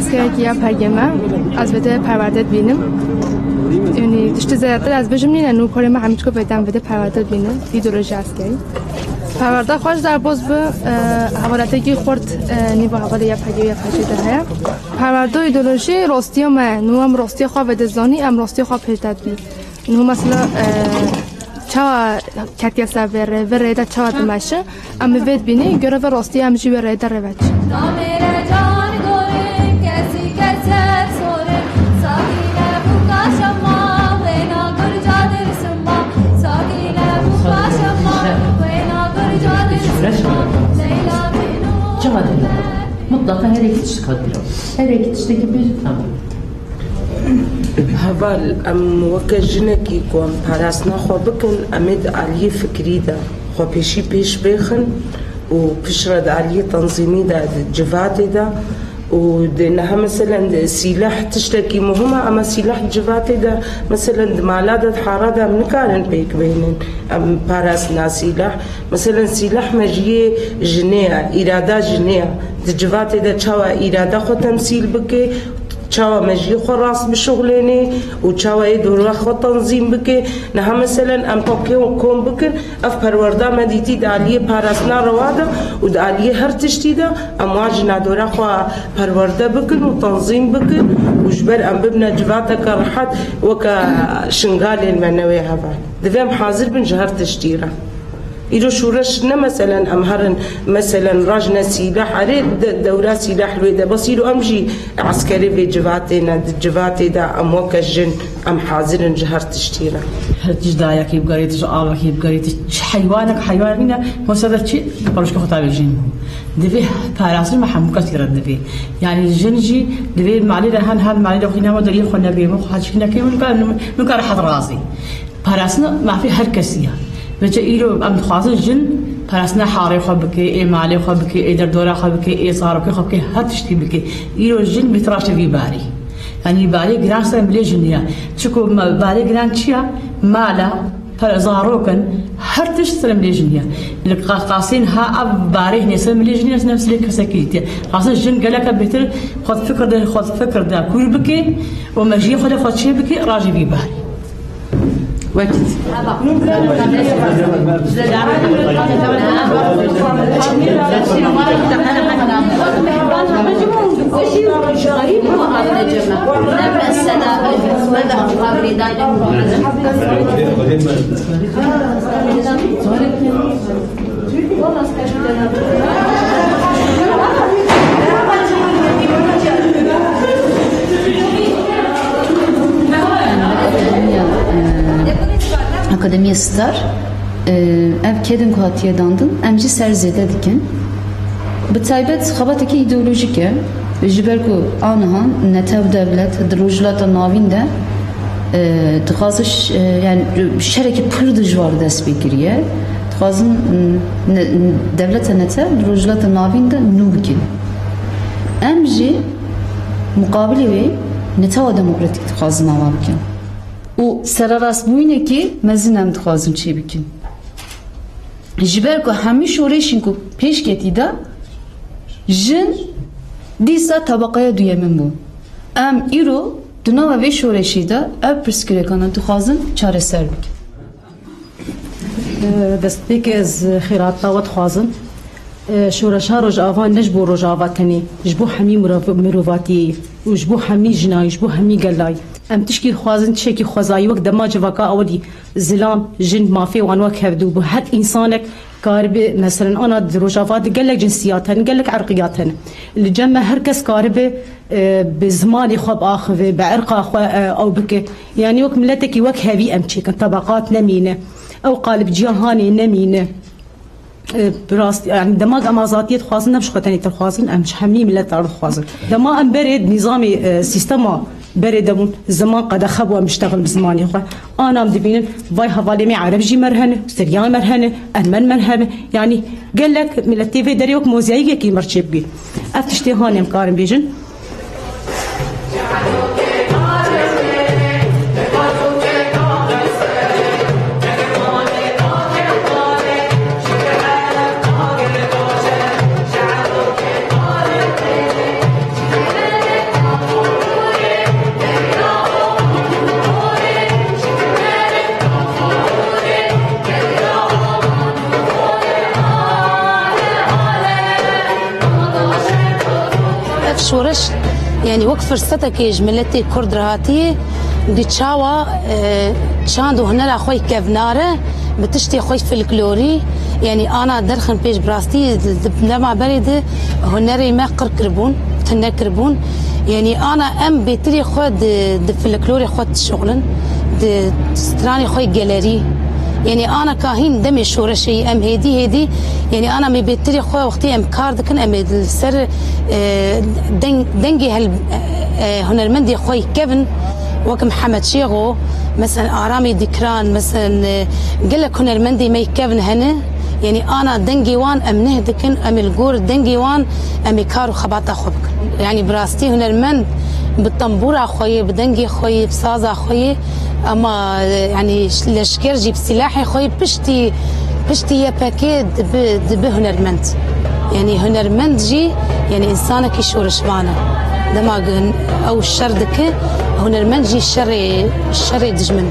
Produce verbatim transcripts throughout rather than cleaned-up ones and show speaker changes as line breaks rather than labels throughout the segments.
عسكري يا بهجمة از بده پرورده بینم یعنی تشت زیادتر از بجم نی نو کاری ما همیشه بدم بده پرورده بینم ایدئولوژی عسکری پرورده خوش در باز به حوالتی که خورد نی با حواله یا پگی یا پجیده هست پرورده ایدئولوژی راستی ما نو هم راستی خواه بده زانی هم راستی خواه پیشتد بی نو مثلا چه کتی است بر ورده چه دمشه ام وید بینی گره و راستی هم جی ورده روچ
mutlaka her iki kişi kalıyor. Her iki kişideki bir tamam.
هوال ام وکه جنکی کوم پراسنا خو بکن امید علی فکری ده خو پیشی پیش بخن و پیشرد علی تنظیمی ده جوات ده و دنها مثلا سلاح تشتكي مهمة أما سلاح جوات ده مثلا مالات حارة ده من كارن بيك بينن أم باراسنا سلاح مثلا سلاح مجيء جنيا إرادة جنيا جوات ده شوا إرادة خو تمثيل بكي چاوا مجی خو راس بشغلینی و چاوا دور خو تنظیم بکه نه مثلا ام پاکی و کوم بکن اف پرورده مدیتی دالیه پاراسنا رواده و دالیه هر تشتی ده ام واجنا دور خو پرورده بکن و تنظیم بکن و جبر ام ببنا جواته كرحت وكا شنغال المنوي هذا دفهم حاضر بن جهر تشتيره إيرو شورش نه مثلا أمهرن مثلا راجنا سلاح عليه دورة سلاح الويدا بس إيرو أمجي عسكري بجواتنا جواتي دا أم وكجن أم حاضرن جهر تشتيره
هرتش دايا كيف قريتش الله كيف قريتش حيوانك حيوان منا مصدر شيء بروش كخطاب الجن دفي باراسي ما حمكت لرد دفي يعني الجنجي دفي معلي هان هان معلي لو خينا مدري خلنا بيمو حاجكنا كيف نكار نكار حضر راسي باراسنا ما في هركسية بچه ایرو ام خواص جن پرسنا حاره خواب بکی ای مالی خواب بکی ای در دوره خواب بکی ای صار بکی خواب بکی هر تشتی بکی ایرو جن بیتراش وی باری یعنی باری گران سن بلی جنیا چکو باری گران چیا مالا پر زاروکن هر تشت سن بلی جنیا القاصين ها اب باری نسن بلی جنیا نفس اللي كسكيتي خاصه جن قالك بيتر خذ فكر ده خذ فكر ده كل بكي ومجي خذ خذ شيء بكي راجي بي باري وقت
Akademiye star ev kedin kuhatiye dandın emci serzede dikin bu taybet xabataki ideolojik e jiberku anahan netev devlet drojlata navinde tıkazış yani şereki pırdıj var dest bekiriye tıkazın devlet netev drojlata navinde nubikin emci mukabili ve netev demokratik tıkazın avabikin o seraras buyne ki mezinem tıkazın çi bikin jiber ko hemi şoreşin ku peş getida jin disa tabakaya duyemin bu em iro dunava ve şoreşida ev perskire kanan tıkazın çareser bikin
destpêk ez xêrat dawet xwazim şoreşa Rojava ne ji bo Rojava tenê ji bo hemî mirovatiyê û ji bo hemî jinayê ji bo hemî gelayê em tişkî xwazin tişekî xwezayî wek dema civaka awedî zilam jin mafê wan wek hevdû bu her însanek karibe mesela ana di Rojava de gelek cinsiyat hene gelek erqiyat hene li cemme herkes karibe bi zimanê xwe biaxive bi erqa xwe ew bike yani wek milletekî wek hevî em çêkin tabaqat nemîne ew qalib cihanê nemîne براست يعني دماغ أم آزادية خوازن نمش خطني تخوازن أمش حمي ملت أرض خوازن دما أم برد نظام سيستما بردمون زمان قد خبوا مشتغل بزماني خو أنا أم دبينن باي حوالي عرب جي مرهنة سريان مرهنة ألمان مرهنة يعني قال لك ملت تي في دريوك موزعية كي مرشب بي أفتشتي هانم كارم بيجن
شورش يعني وقت فرصتك جملتي كرد رهاتي دي تشاوا شاندو هنا اخوي كفناره بتشتي اخوي فلكلوري يعني انا درخن بيش براستي لما بريد هنري ما قر كربون تنا كربون يعني انا ام بيتري خد فلكلوري خد شغلن ستراني خوي جاليري يعني انا كاهين دمي شورشي ام هيدي هيدي يعني انا مي بيتري خو وقتي ام كارد كن ام السر دنجي هال هنرمندي خوي كيفن وك محمد شيغو مثلا ارامي ديكران مثلا قال لك هنرمندي مي كيفن هنا يعني انا دنجي وان ام نهدكن ام الجور دنجي وان ام كارو خباطه خبك يعني براستي هنرمند بالطنبوره خوي بدنجي خوي بصازه خوي اما يعني لشكرجي بسلاحي خوي بشتي بشتي يا باكيت بهنرمند يعني هنرمند جي يعني انسانك يشورش معنا دما او الشردك هنرمند جي الشر الشر دجمند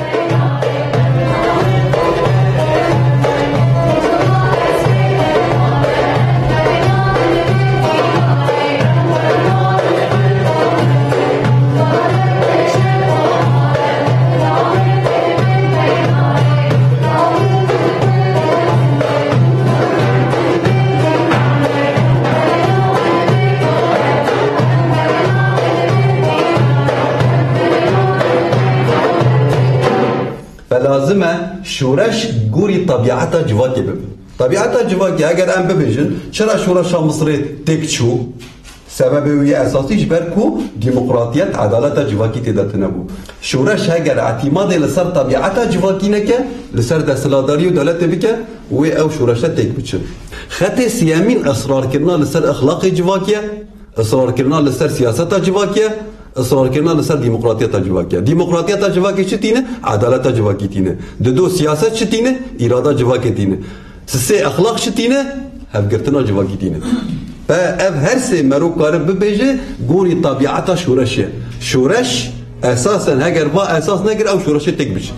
لازمه شورش گوری طبیعتا جواکی بب طبیعتا جواکی اگر ام ببیجن چرا شورش مصری تکچو سبب وی اساسیش بر کو دموکراتیت عدالت جواکی تدات نبو شورش اگر اعتماد لسر طبیعتا جواکی نکه لسر دستلاداری و دولت بکه و او شورش تک بچه خط سیامین اصرار کردن لسر اخلاق جواکیه اصرار کردن لسر سیاست جواکیه اصرار کردن لسر دموکراتیت جواکیه دموکراتیت جواکی چه تینه عدالت جواکی تینه دو دو سیاست چه تینه اراده جواکی تینه سه اخلاق چه تینه هفگرتنا جواکی تینه و اف هر سه مرو کار ببیجه گوری طبیعتا شورشه شورش اساسا اگر با اساس نگر او شورش تک بشه.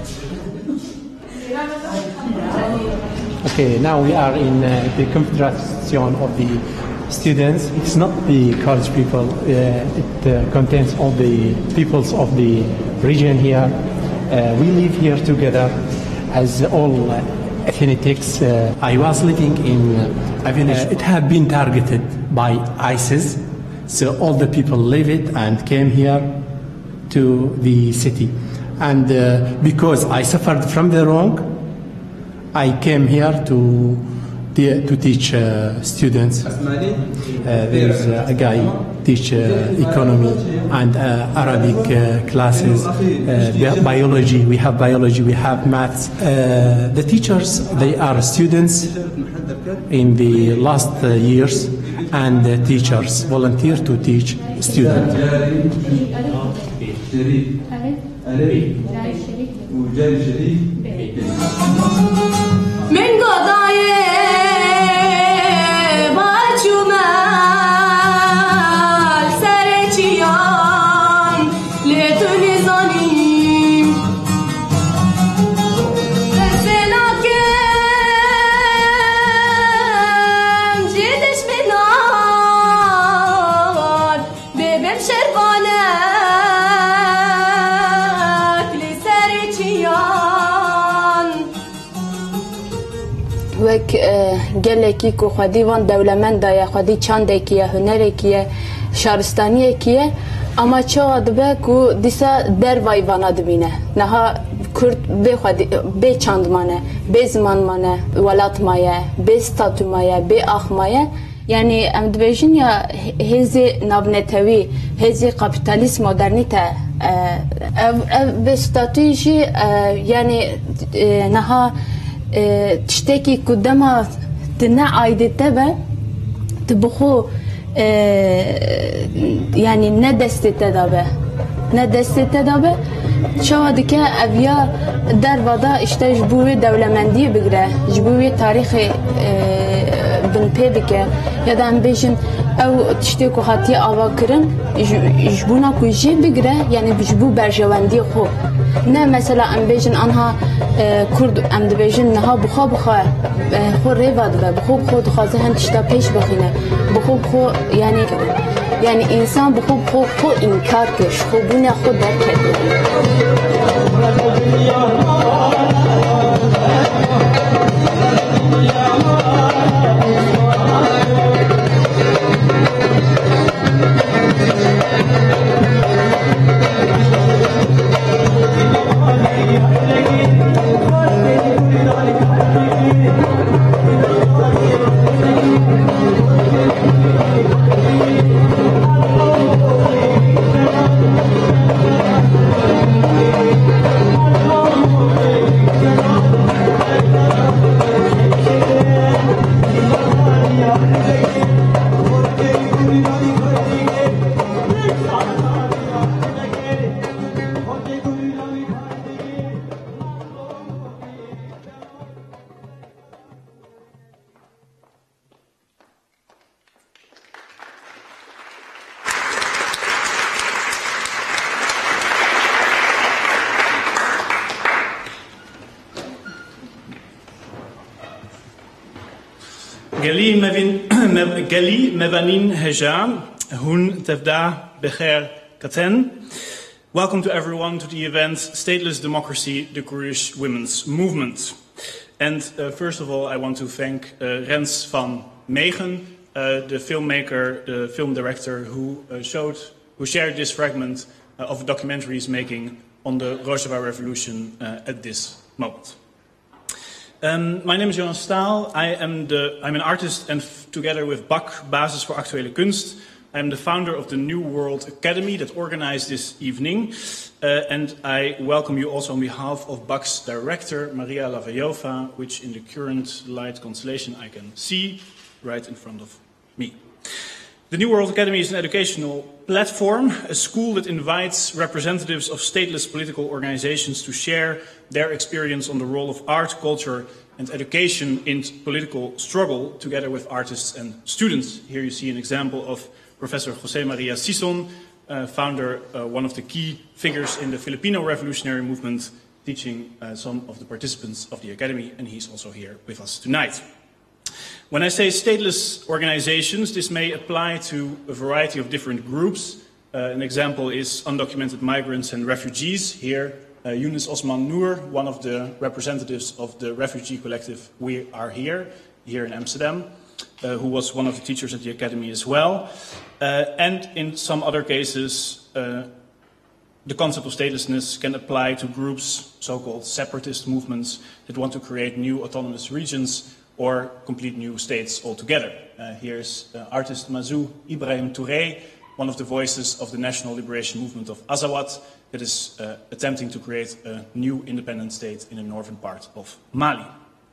Okay, now we are in uh, the confederation of the students. It's not the college people. Uh, it uh, contains all the peoples of the region here. Uh, we live here together as all uh, ethnicities. Uh, I was living in. Uh, uh, it had been targeted by ISIS, so all the people leave it and came here to the city. And uh, because I suffered from the wrong, I came here to to teach uh, students. Uh, there is uh, a guy teach uh, economy and uh, Arabic uh, classes, uh, biology. We have biology. We have maths. Uh, the teachers, they are students in the last uh, years, and the teachers volunteer to teach students.
وک گلکی کو خودی وان دولمند دای خودی چند کیه هنر کیه شهرستانی کیه اما چه ادبه کو دیسا در وای وانا دبینه نها کرد به خودی به چند مانه به زمان مانه ولات مایه به ستاتو مایه به اخ مایه یعنی ام دبیجن یا هزی نابنتوی هزی کاپیتالیسم مدرنیته به ستاتویشی یعنی نها تشتكي قدامها تنا عايدته به تبخو يعني ندست تدابه ندست تدابه شو دكا أبيا در وضع اشتاج بوي دولمندي بقرا جبوي تاريخ بن بيدك يا دام بيجن او تشتكو خاطي اواكرن جبونا كوجي بقرا يعني بجبو برجواندي خو نه مثلا ام بيجن انها كرد ام بيجن نها بخا بخا خو ريفاد بخو خو خازه هن تشتا پیش بخینه بخو خو يعني يعني إنسان بخو بخو خو إنكار كش خو بنا خو درك
Gali Mevanin Heja, Hun Tevda Becher Katen. Welcome to everyone to the event Stateless Democracy, the Kurdish Women's Movement. And uh, first of all, I want to thank uh, Rens van Meegen, uh, the filmmaker, the film director who uh, showed, who shared this fragment uh, of a documentary he's making on the Rojava revolution uh, at this moment. Um, my name is Jonas Staal. I am the, I'm an artist, and f together with B A C, Basis voor Actuele Kunst, I am the founder of the New World Academy that organized this evening. Uh, and I welcome you also on behalf of B A C's director, Maria Lavajova, which in the current light constellation I can see right in front of me. The New World Academy is an educational platform, a school that invites representatives of stateless political organizations to share their experience on the role of art, culture, and education in political struggle together with artists and students. Here you see an example of Professor José María Sison, uh, founder, uh, one of the key figures in the Filipino revolutionary movement, teaching uh, some of the participants of the Academy, and he's also here with us tonight. When I say stateless organizations, this may apply to a variety of different groups. Uh, an example is undocumented migrants and refugees. Here, uh, Yunus Osman Noor, one of the representatives of the refugee collective We Are Here, here in Amsterdam, uh, who was one of the teachers at the Academy as well. Uh, and in some other cases, uh, the concept of statelessness can apply to groups, so-called separatist movements, that want to create new autonomous regions or complete new states altogether. Uh, here's uh, artist Mazou Ibrahim Touré, one of the voices of the national liberation movement of Azawad, that is uh, attempting to create a new independent state in the northern part of Mali.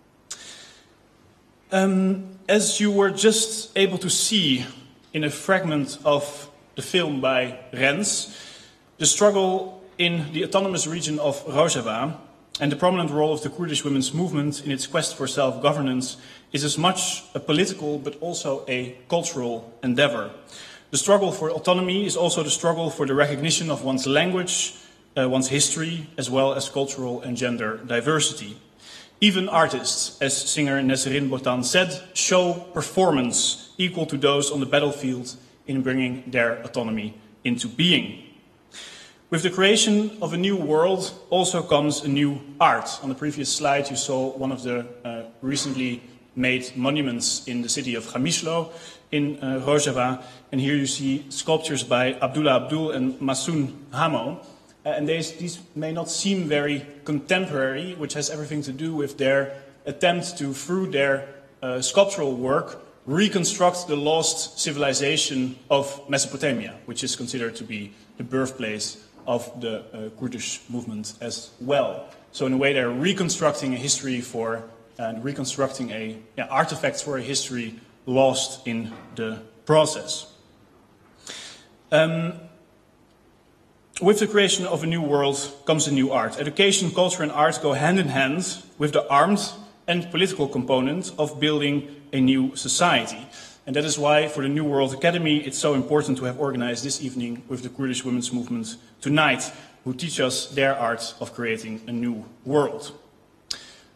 Um, as you were just able to see in a fragment of the film by Rens, the struggle in the autonomous region of Rojava and the prominent role of the Kurdish Women's Movement in its quest for self-governance is as much a political but also a cultural endeavor. The struggle for autonomy is also the struggle for the recognition of one's language, uh, one's history, as well as cultural and gender diversity. Even artists, as singer Nesrin Botan said, show performance equal to those on the battlefield in bringing their autonomy into being. With the creation of a new world also comes a new art. On the previous slide you saw one of the uh, recently made monuments in the city of Gamishlo in uh, Rojava, and here you see sculptures by Abdullah Abdul and Masoun Hamo. Uh, and these, these may not seem very contemporary, which has everything to do with their attempt to, through their uh, sculptural work, reconstruct the lost civilization of Mesopotamia, which is considered to be the birthplace of the uh, Kurdish movement as well. So in a way they're reconstructing a history for, and reconstructing a, yeah, artifacts for a history lost in the process. Um, with the creation of a new world comes a new art. Education, culture and art go hand in hand with the armed and political component of building a new society. And that is why for the New World Academy it's so important to have organized this evening with the Kurdish Women's Movement tonight, who teach us their art of creating a new world.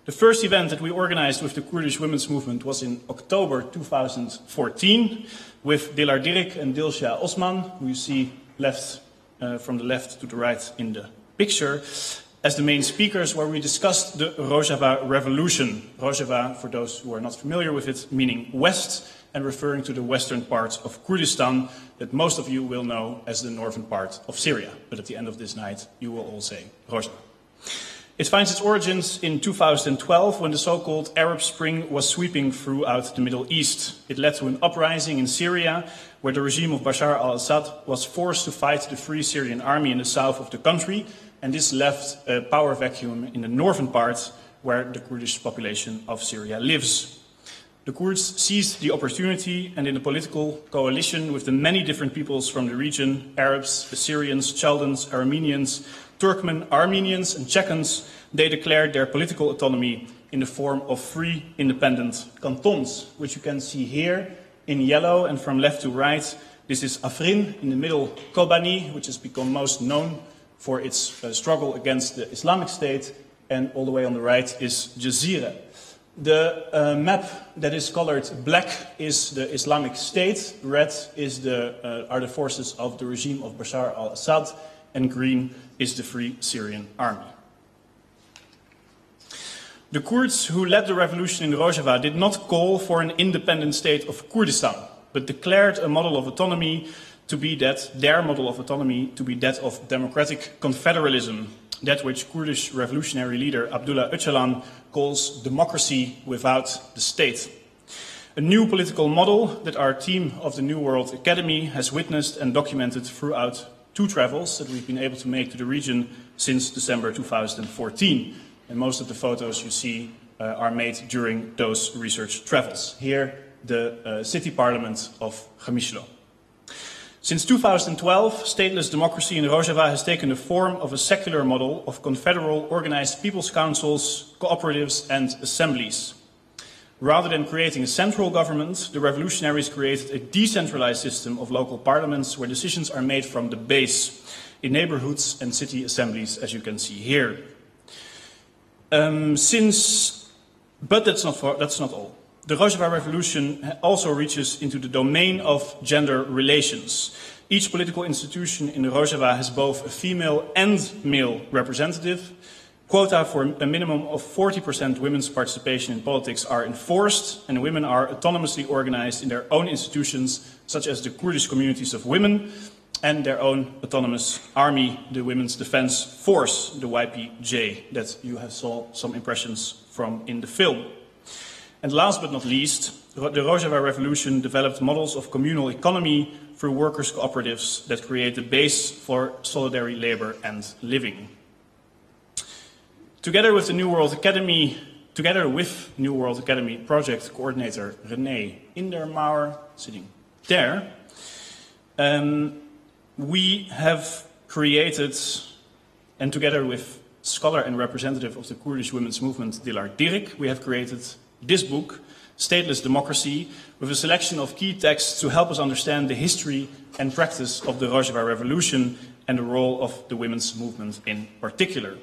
The first event that we organized with the Kurdish Women's Movement was in October two thousand fourteen with Dilar Dirik and Dilsha Osman, who you see left, uh, from the left to the right in the picture, as the main speakers, where we discussed the Rojava revolution. Rojava, for those who are not familiar with it, meaning west, and referring to the western part of Kurdistan that most of you will know as the northern part of Syria. But at the end of this night, you will all say Rojava. It finds its origins in two thousand twelve when the so-called Arab Spring was sweeping throughout the Middle East. It led to an uprising in Syria where the regime of Bashar al-Assad was forced to fight the Free Syrian Army in the south of the country, and this left a power vacuum in the northern part where the Kurdish population of Syria lives. The Kurds seized the opportunity, and in a political coalition with the many different peoples from the region, Arabs, Assyrians, Chaldeans, Armenians, Turkmen, Armenians and Chechens, they declared their political autonomy in the form of three independent cantons, which you can see here in yellow and from left to right. This is Afrin, in the middle Kobani, which has become most known for its uh, struggle against the Islamic State, and all the way on the right is Jazira. The uh, map that is colored black is the Islamic State, red is the, uh, are the forces of the regime of Bashar al-Assad, and green is the Free Syrian Army. The Kurds who led the revolution in Rojava did not call for an independent state of Kurdistan, but declared a model of autonomy to be that, their model of autonomy to be that of democratic confederalism, that which Kurdish revolutionary leader Abdullah Öcalan calls democracy without the state. A new political model that our team of the New World Academy has witnessed and documented throughout two travels that we've been able to make to the region since December two thousand fourteen. And most of the photos you see uh, are made during those research travels. Here, the uh, city parliament of Khamislo. Since two thousand twelve, stateless democracy in Rojava has taken the form of a secular model of confederal organized people's councils, cooperatives and assemblies. Rather than creating a central government, the revolutionaries created a decentralized system of local parliaments where decisions are made from the base, in neighborhoods and city assemblies, as you can see here. Um, since, but that's not, for, that's not all. The Rojava revolution also reaches into the domain of gender relations. Each political institution in the Rojava has both a female and male representative. Quota for a minimum of forty percent women's participation in politics are enforced, and women are autonomously organized in their own institutions, such as the Kurdish communities of women, and their own autonomous army, the Women's Defense Force, the Y P J, that you have saw some impressions from in the film. And last but not least, the Rojava revolution developed models of communal economy through workers' cooperatives that create the base for solidary labor and living. Together with the New World Academy, together with New World Academy project coordinator René Indermauer, sitting there, um, we have created, and together with scholar and representative of the Kurdish Women's Movement, Dilar Dirik, we have created this book, Stateless Democracy, with a selection of key texts to help us understand the history and practice of the Rojava Revolution and the role of the women's movement in particular.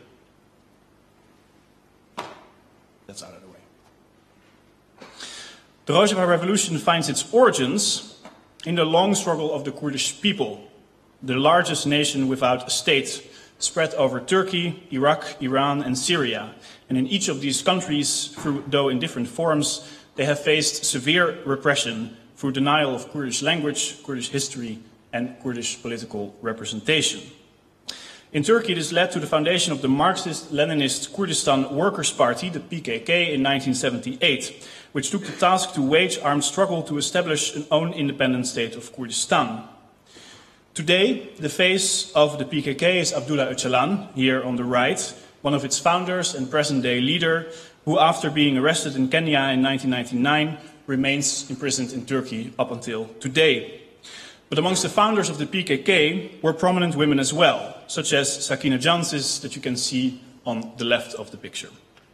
That's out of the way. The Rojava Revolution finds its origins in the long struggle of the Kurdish people, the largest nation without a state, spread over Turkey, Iraq, Iran and Syria. And in each of these countries, through, though in different forms, they have faced severe repression through denial of Kurdish language, Kurdish history and Kurdish political representation. In Turkey, this led to the foundation of the Marxist-Leninist Kurdistan Workers Party, the P K K, in nineteen seventy-eight, which took the task to wage armed struggle to establish an own independent state of Kurdistan. Today, the face of the P K K is Abdullah Öcalan, here on the right, one of its founders and present-day leader, who after being arrested in Kenya in nineteen ninety-nine, remains imprisoned in Turkey up until today. But amongst the founders of the P K K were prominent women as well, such as Sakina Jansis, that you can see on the left of the picture.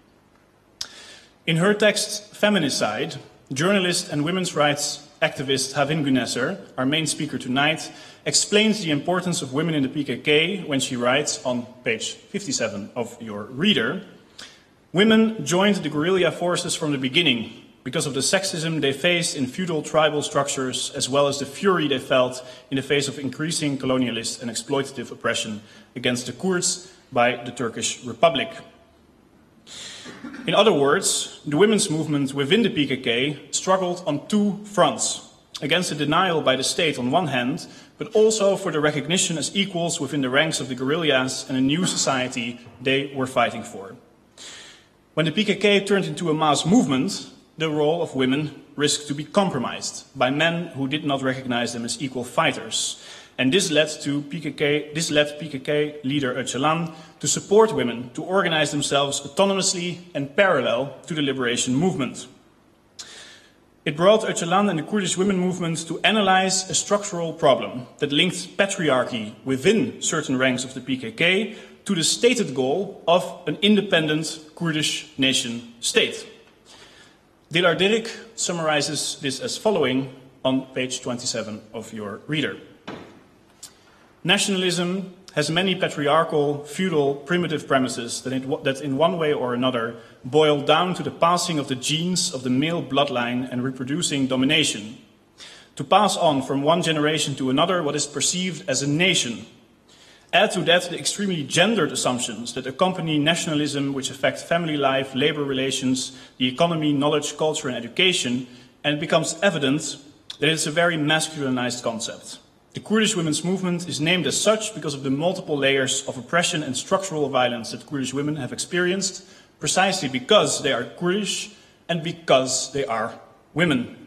In her text, Feminicide, journalist and women's rights activist Havin Güneser, our main speaker tonight, explains the importance of women in the P K K when she writes on page fifty-seven of your reader, Women joined the guerrilla forces from the beginning because of the sexism they faced in feudal tribal structures, as well as the fury they felt in the face of increasing colonialist and exploitative oppression against the Kurds by the Turkish Republic. In other words, the women's movement within the P K K struggled on two fronts, against the denial by the state on one hand, but also for the recognition as equals within the ranks of the guerrillas and a new society they were fighting for. When the P K K turned into a mass movement, the role of women risked to be compromised by men who did not recognize them as equal fighters. And this led to P K K, this led P K K leader Öcalan to support women to organize themselves autonomously and parallel to the liberation movement. It brought Öcalan and the Kurdish Women Movement to analyze a structural problem that linked patriarchy within certain ranks of the P K K to the stated goal of an independent Kurdish nation state. Dilar Dirik summarizes this as following on page twenty-seven of your reader. Nationalism has many patriarchal, feudal, primitive premises that, it, that in one way or another boil down to the passing of the genes of the male bloodline and reproducing domination. To pass on from one generation to another what is perceived as a nation. Add to that the extremely gendered assumptions that accompany nationalism, which affect family life, labor relations, the economy, knowledge, culture and education, and it becomes evident that it is a very masculinized concept. The Kurdish Women's Movement is named as such because of the multiple layers of oppression and structural violence that Kurdish women have experienced, precisely because they are Kurdish and because they are women.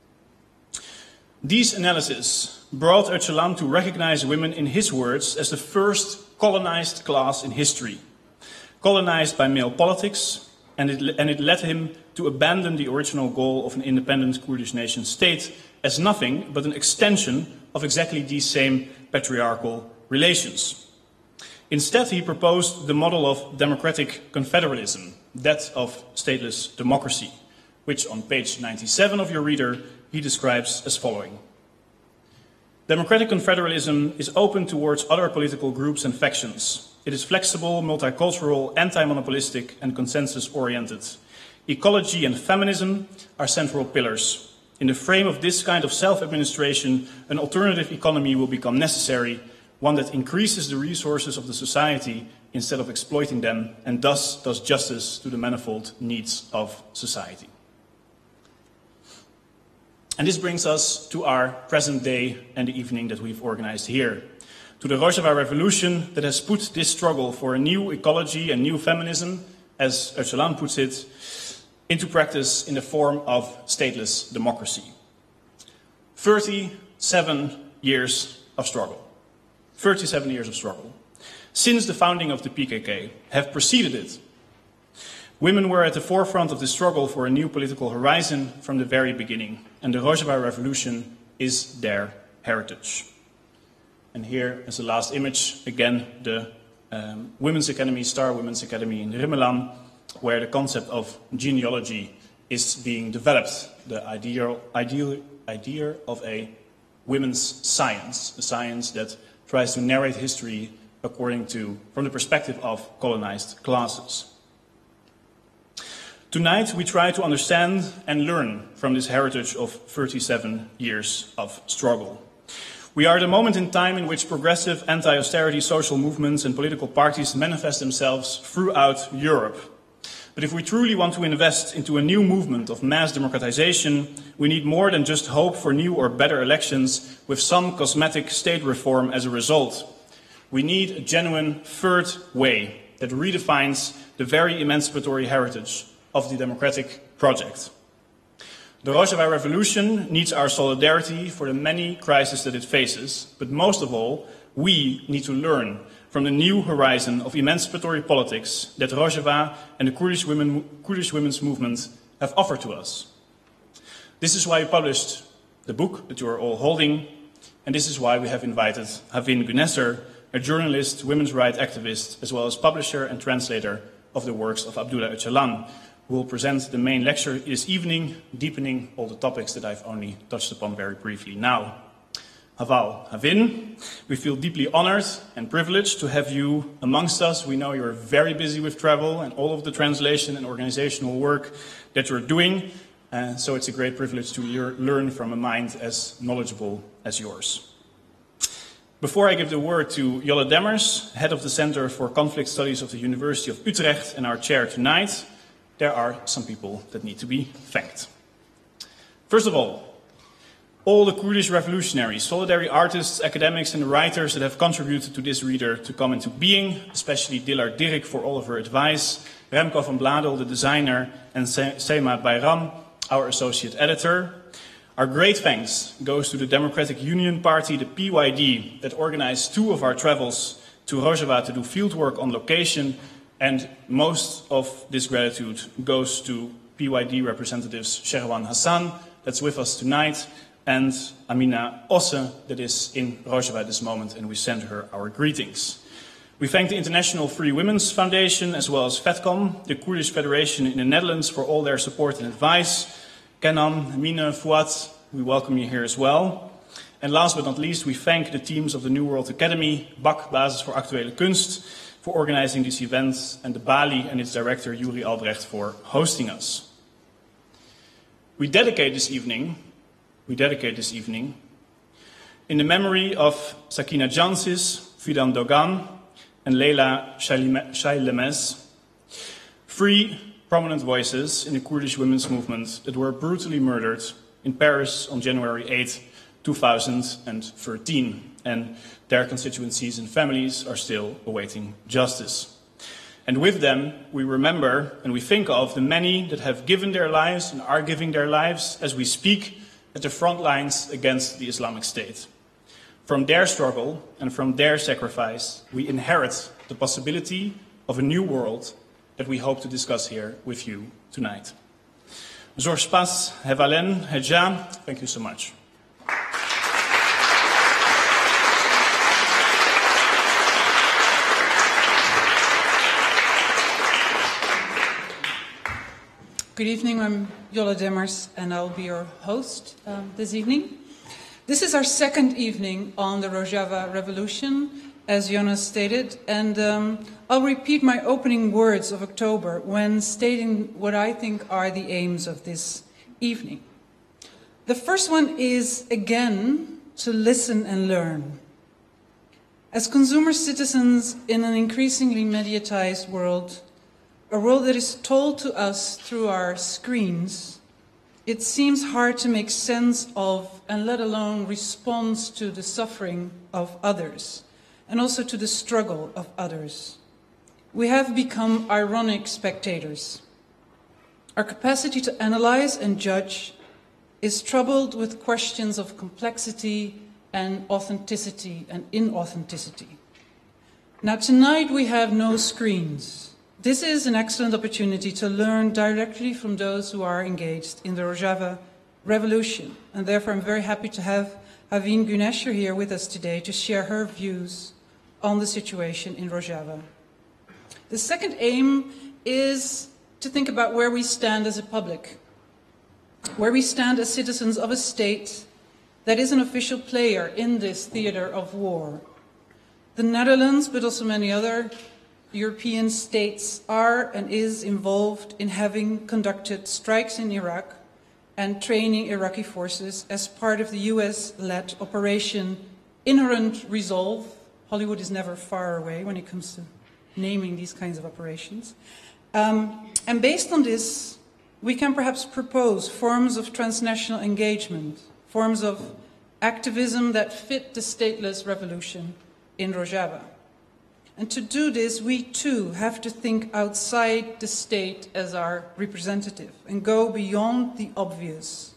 These analyses brought Öcalan to recognize women, in his words, as the first colonized class in history, colonized by male politics, and it, and it led him to abandon the original goal of an independent Kurdish nation state as nothing but an extension of exactly these same patriarchal relations. Instead, he proposed the model of democratic confederalism, that of stateless democracy, which on page ninety-seven of your reader he describes as following. Democratic confederalism is open towards other political groups and factions. It is flexible, multicultural, anti-monopolistic and consensus-oriented. Ecology and feminism are central pillars. In the frame of this kind of self-administration, an alternative economy will become necessary, one that increases the resources of the society instead of exploiting them, and thus does justice to the manifold needs of society. And this brings us to our present day and the evening that we've organized here, to the Rojava revolution that has put this struggle for a new ecology and new feminism, as Öcalan puts it, into practice in the form of stateless democracy. thirty-seven years of struggle. thirty-seven years of struggle. Since the founding of the P K K have preceded it. Women were at the forefront of the struggle for a new political horizon from the very beginning, and the Rojava revolution is their heritage. And here is the last image, again, the um, Women's Academy, Star Women's Academy in Rimelan, where the concept of genealogy is being developed, the ideal, ideal, idea of a women's science, a science that tries to narrate history according to, from the perspective of colonized classes. Tonight, we try to understand and learn from this heritage of thirty-seven years of struggle. We are at a moment in time in which progressive anti-austerity social movements and political parties manifest themselves throughout Europe. But if we truly want to invest into a new movement of mass democratization, we need more than just hope for new or better elections with some cosmetic state reform as a result. We need a genuine third way that redefines the very emancipatory heritage of the democratic project. The Rojava revolution needs our solidarity for the many crises that it faces, but most of all, we need to learn from the new horizon of emancipatory politics that Rojava and the Kurdish, women, Kurdish Women's Movement have offered to us. This is why we published the book that you are all holding, and this is why we have invited Havin Güneser, a journalist, women's rights activist, as well as publisher and translator of the works of Abdullah Öcalan, who will present the main lecture this evening, deepening all the topics that I've only touched upon very briefly now. Haval, Havin, we feel deeply honored and privileged to have you amongst us. We know you're very busy with travel and all of the translation and organizational work that you're doing. Uh, so it's a great privilege to lear learn from a mind as knowledgeable as yours. Before I give the word to Jolle Demmers, head of the Center for Conflict Studies of the University of Utrecht and our chair tonight, there are some people that need to be thanked. First of all, all the Kurdish revolutionaries, solidarity artists, academics and writers that have contributed to this reader to come into being, especially Dilar Dirk for all of her advice, Remco van Bladel, the designer, and Seema Bayram, our associate editor. Our great thanks goes to the Democratic Union Party, the P Y D, that organized two of our travels to Rojava to do fieldwork on location, and most of this gratitude goes to P Y D representatives Sherwan Hassan, that's with us tonight, and Amina Osse, that is in Rojava at this moment, and we send her our greetings. We thank the International Free Women's Foundation, as well as FETCOM, the Kurdish Federation in the Netherlands, for all their support and advice. Kenan, Mine, Fouad, we welcome you here as well. And last but not least, we thank the teams of the New World Academy, B A C, Basis voor Actuele Kunst, for organizing these events, and the Bali and its director, Yuri Albrecht, for hosting us. We dedicate this evening, we dedicate this evening in the memory of Sakina Jansis, Fidan Dogan, and Leila Shailemez, three prominent voices in the Kurdish Women's Movement that were brutally murdered in Paris on January eighth, two thousand thirteen, and their constituencies and families are still awaiting justice. And with them, we remember and we think of the many that have given their lives and are giving their lives as we speak at the front lines against the Islamic State. From their struggle and from their sacrifice, we inherit the possibility of a new world that we hope to discuss here with you tonight. Zor spas, hevalen, heja, thank you so much.
Good evening, I'm Jolle Demmers and I'll be your host um, this evening. This is our second evening on the Rojava Revolution, as Jonas stated, and um, I'll repeat my opening words of October when stating what I think are the aims of this evening. The first one is, again, to listen and learn. As consumer citizens in an increasingly mediatized world, a world that is told to us through our screens, it seems hard to make sense of and let alone respond to the suffering of others and also to the struggle of others. We have become ironic spectators. Our capacity to analyze and judge is troubled with questions of complexity and authenticity and inauthenticity. Now, tonight we have no screens. This is an excellent opportunity to learn directly from those who are engaged in the Rojava Revolution. And therefore, I'm very happy to have Havin Güneşer here with us today to share her views on the situation in Rojava. The second aim is to think about where we stand as a public, where we stand as citizens of a state that is an official player in this theater of war. The Netherlands, but also many other European states, are and is involved in having conducted strikes in Iraq and training Iraqi forces as part of the U S-led Operation Inherent Resolve. Hollywood is never far away when it comes to naming these kinds of operations. Um, and based on this, we can perhaps propose forms of transnational engagement, forms of activism that fit the stateless revolution in Rojava. And to do this, we too have to think outside the state as our representative and go beyond the obvious.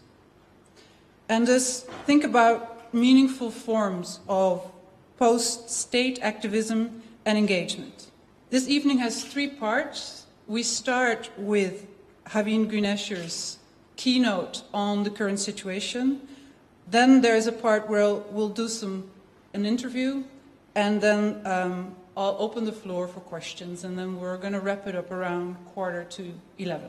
And thus think about meaningful forms of post-state activism and engagement. This evening has three parts. We start with Havin Güneşer's keynote on the current situation. Then there's a part where we'll do some an interview, and then um, I'll open the floor for questions, and then we're going to wrap it up around quarter to eleven.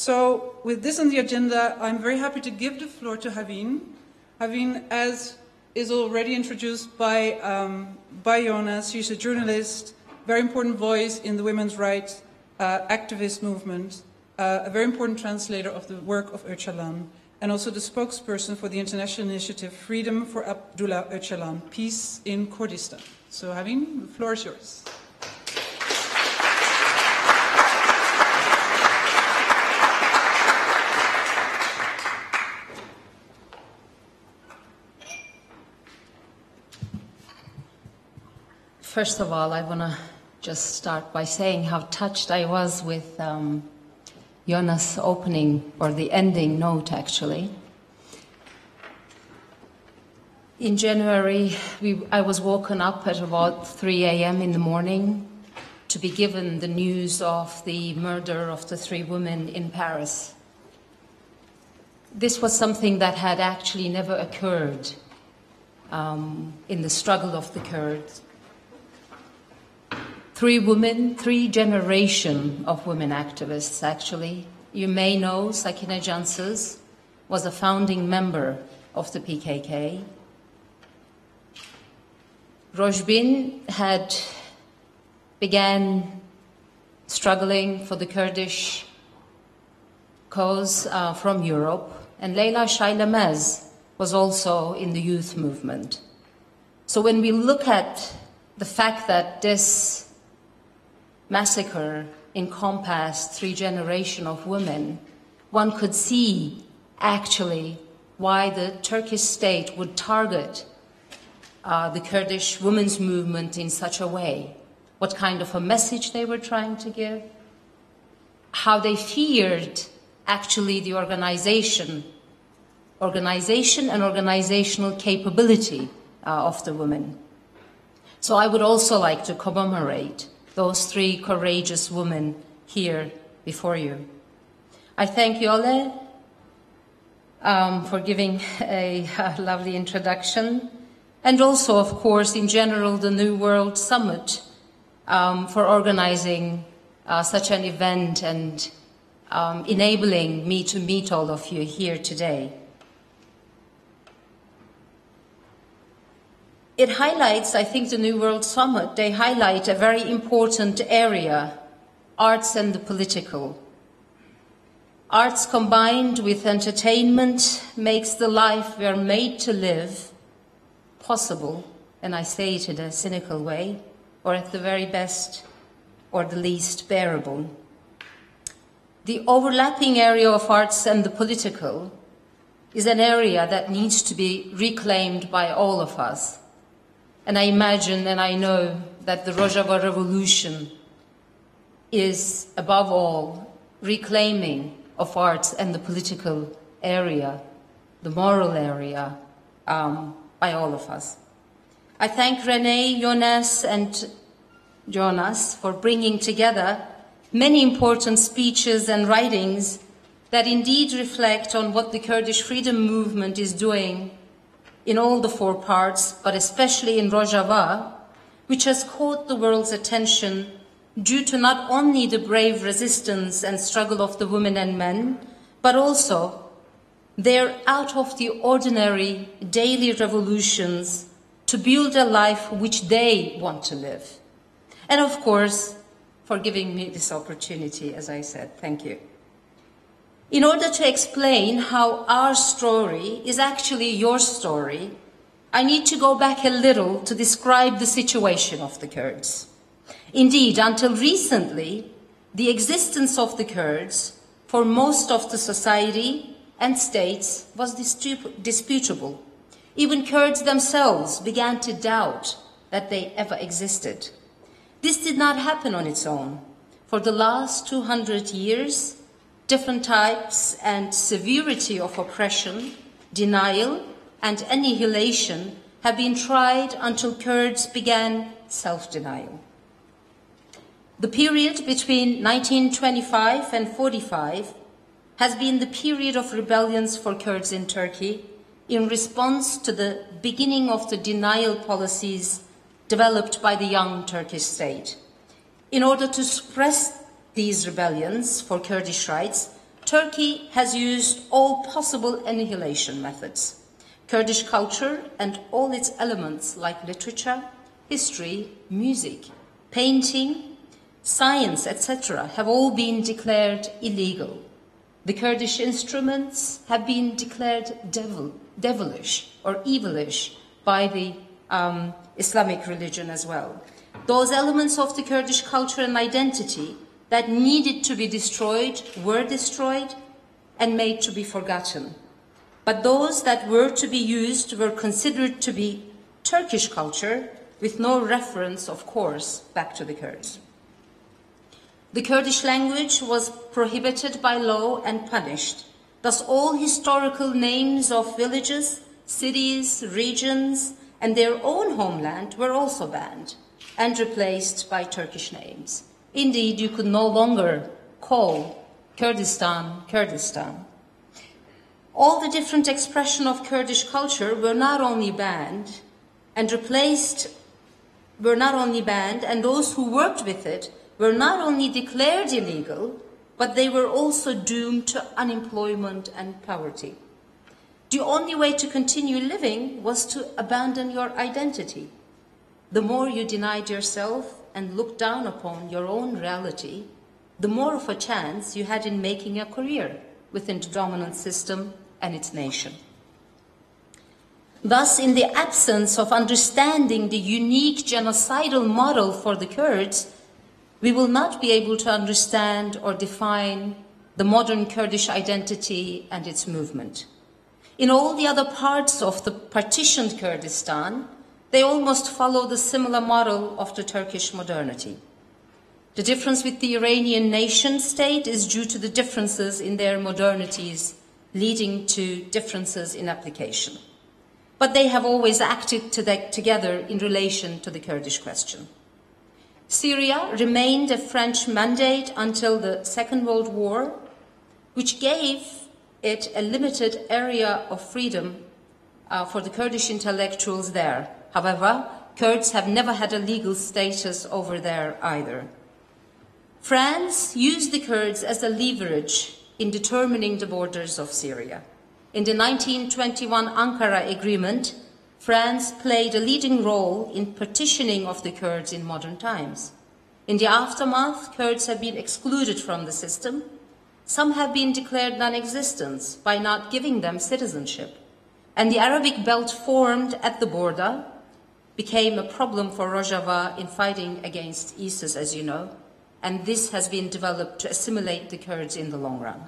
So with this on the agenda, I'm very happy to give the floor to Havin. Havin, as is already introduced by, um, by Jonas. She's a journalist, very important voice in the women's rights uh, activist movement, uh, a very important translator of the work of Öcalan, and also the spokesperson for the international initiative Freedom for Abdullah Öcalan, Peace in Kurdistan. So, Havin, the floor is yours.
First of all, I want to just start by saying how touched I was with um, Jonas' opening, or the ending note, actually. In January, we, I was woken up at about three A M in the morning to be given the news of the murder of the three women in Paris. This was something that had actually never occurred um, in the struggle of the Kurds. Three women, three generation of women activists, actually. You may know Sakine Cansız was a founding member of the P K K. Rojbin had began struggling for the Kurdish cause uh, from Europe, and Leyla Shailamez was also in the youth movement. So when we look at the fact that this massacre encompassed three generations of women, one could see actually why the Turkish state would target uh, the Kurdish women's movement in such a way, what kind of a message they were trying to give, how they feared actually the organization, organization and organizational capability uh, of the women. So I would also like to commemorate those three courageous women here before you. I thank Yole um, for giving a, a lovely introduction, and also, of course, in general, the New World Summit um, for organizing uh, such an event and um, enabling me to meet all of you here today. It highlights, I think, the New World Summit, they highlight a very important area, arts and the political. Arts combined with entertainment makes the life we are made to live possible, and I say it in a cynical way, or at the very best, or the least bearable. The overlapping area of arts and the political is an area that needs to be reclaimed by all of us. And I imagine and I know that the Rojava revolution is, above all, reclaiming of arts and the political area, the moral area, um, by all of us. I thank Renee, Jonas, and Jonas for bringing together many important speeches and writings that indeed reflect on what the Kurdish freedom movement is doing in all the four parts, but especially in Rojava, which has caught the world's attention due to not only the brave resistance and struggle of the women and men, but also their out-of-the-ordinary daily revolutions to build a life which they want to live. And of course, for giving me this opportunity, as I said, thank you. In order to explain how our story is actually your story, I need to go back a little to describe the situation of the Kurds. Indeed, until recently, the existence of the Kurds for most of the society and states was disputable. Even Kurds themselves began to doubt that they ever existed. This did not happen on its own. For the last two hundred years, different types and severity of oppression, denial, and annihilation have been tried until Kurds began self-denial. The period between nineteen twenty-five and forty-five has been the period of rebellions for Kurds in Turkey in response to the beginning of the denial policies developed by the young Turkish state. In order to suppress these rebellions for Kurdish rights, Turkey has used all possible annihilation methods. Kurdish culture and all its elements like literature, history, music, painting, science, et cetera have all been declared illegal. The Kurdish instruments have been declared devil, devilish or evilish by the um, Islamic religion as well. Those elements of the Kurdish culture and identity that needed to be destroyed were destroyed and made to be forgotten. But those that were to be used were considered to be Turkish culture, with no reference, of course, back to the Kurds. The Kurdish language was prohibited by law and punished. Thus, all historical names of villages, cities, regions, and their own homeland were also banned and replaced by Turkish names. Indeed, you could no longer call Kurdistan, Kurdistan. All the different expressions of Kurdish culture were not only banned and replaced, were not only banned, and those who worked with it were not only declared illegal, but they were also doomed to unemployment and poverty. The only way to continue living was to abandon your identity. The more you denied yourself and looked down upon your own reality, the more of a chance you had in making a career within the dominant system and its nation. Thus, in the absence of understanding the unique genocidal model for the Kurds, we will not be able to understand or define the modern Kurdish identity and its movement. In all the other parts of the partitioned Kurdistan, they almost follow the similar model of the Turkish modernity. The difference with the Iranian nation state is due to the differences in their modernities, leading to differences in application. But they have always acted together in relation to the Kurdish question. Syria remained a French mandate until the Second World War, which gave it a limited area of freedom uh, for the Kurdish intellectuals there. However, Kurds have never had a legal status over there either. France used the Kurds as a leverage in determining the borders of Syria. In the nineteen twenty-one Ankara Agreement, France played a leading role in partitioning of the Kurds in modern times. In the aftermath, Kurds have been excluded from the system. Some have been declared non-existent by not giving them citizenship. And the Arabic belt formed at the border became a problem for Rojava in fighting against ISIS, as you know, and this has been developed to assimilate the Kurds in the long run.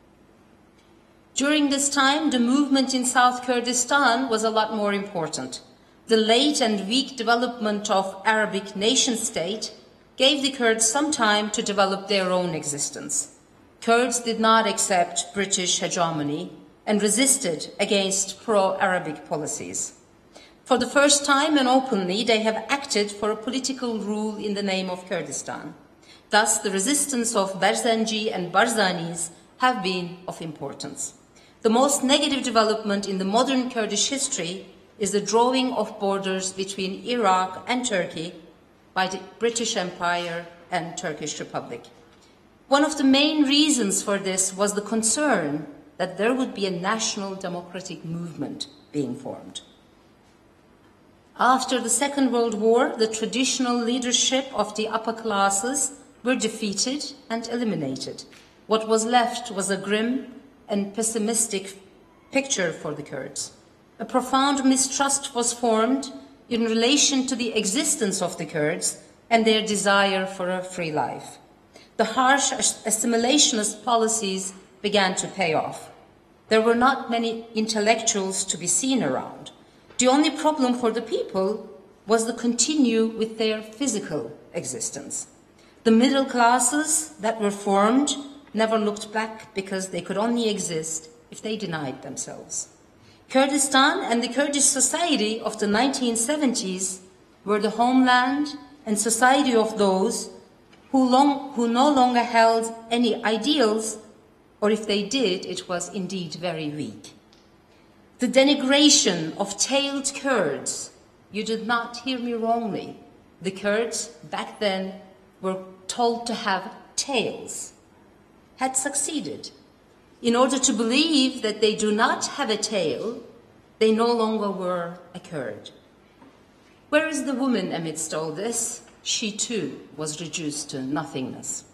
During this time, the movement in South Kurdistan was a lot more important. The late and weak development of Arabic nation-state gave the Kurds some time to develop their own existence. Kurds did not accept British hegemony and resisted against pro-Arabic policies. For the first time and openly, they have acted for a political rule in the name of Kurdistan. Thus, the resistance of Barzanji and Barzanis have been of importance. The most negative development in the modern Kurdish history is the drawing of borders between Iraq and Turkey by the British Empire and Turkish Republic. One of the main reasons for this was the concern that there would be a national democratic movement being formed. After the Second World War, the traditional leadership of the upper classes were defeated and eliminated. What was left was a grim and pessimistic picture for the Kurds. A profound mistrust was formed in relation to the existence of the Kurds and their desire for a free life. The harsh assimilationist policies began to pay off. There were not many intellectuals to be seen around. The only problem for the people was to continue with their physical existence. The middle classes that were formed never looked back because they could only exist if they denied themselves. Kurdistan and the Kurdish society of the nineteen seventies were the homeland and society of those who, long, who no longer held any ideals, or if they did, it was indeed very weak. The denigration of tailed Kurds, you did not hear me wrongly. The Kurds back then were told to have tails, had succeeded. In order to believe that they do not have a tail, they no longer were a Kurd. Where is the woman amidst all this? She too was reduced to nothingness.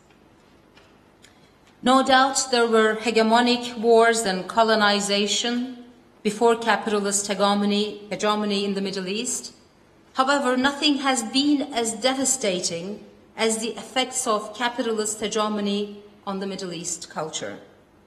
No doubt there were hegemonic wars and colonization before capitalist hegemony, hegemony in the Middle East. However, nothing has been as devastating as the effects of capitalist hegemony on the Middle East culture.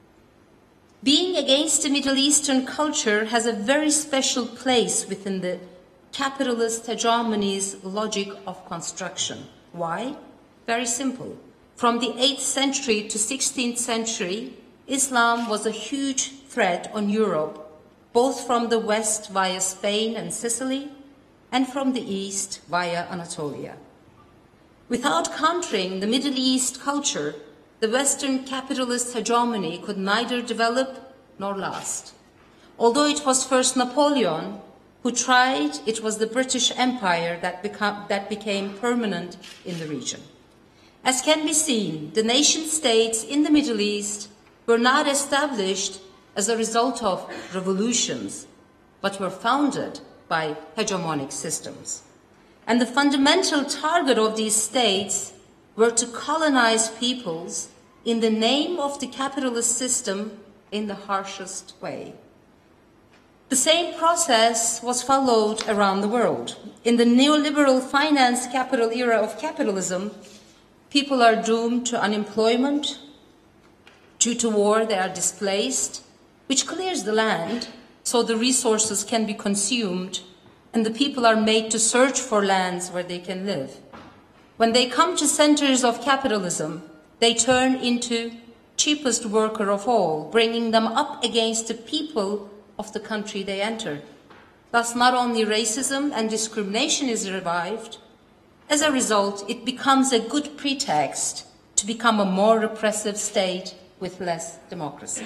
Being against the Middle Eastern culture has a very special place within the capitalist hegemony's logic of construction. Why? Very simple. From the eighth century to sixteenth century, Islam was a huge threat on Europe, both from the west via Spain and Sicily, and from the east via Anatolia. Without countering the Middle East culture, the Western capitalist hegemony could neither develop nor last. Although it was first Napoleon who tried, it was the British Empire that, become, that became permanent in the region. As can be seen, the nation-states in the Middle East were not established as a result of revolutions, but were founded by hegemonic systems. And the fundamental target of these states were to colonize peoples in the name of the capitalist system in the harshest way. The same process was followed around the world. In the neoliberal finance capital era of capitalism, people are doomed to unemployment. Due to war, they are displaced, which clears the land so the resources can be consumed, and the people are made to search for lands where they can live. When they come to centers of capitalism, they turn into cheapest worker of all, bringing them up against the people of the country they entered. Thus, not only racism and discrimination is revived, as a result, it becomes a good pretext to become a more repressive state with less democracy.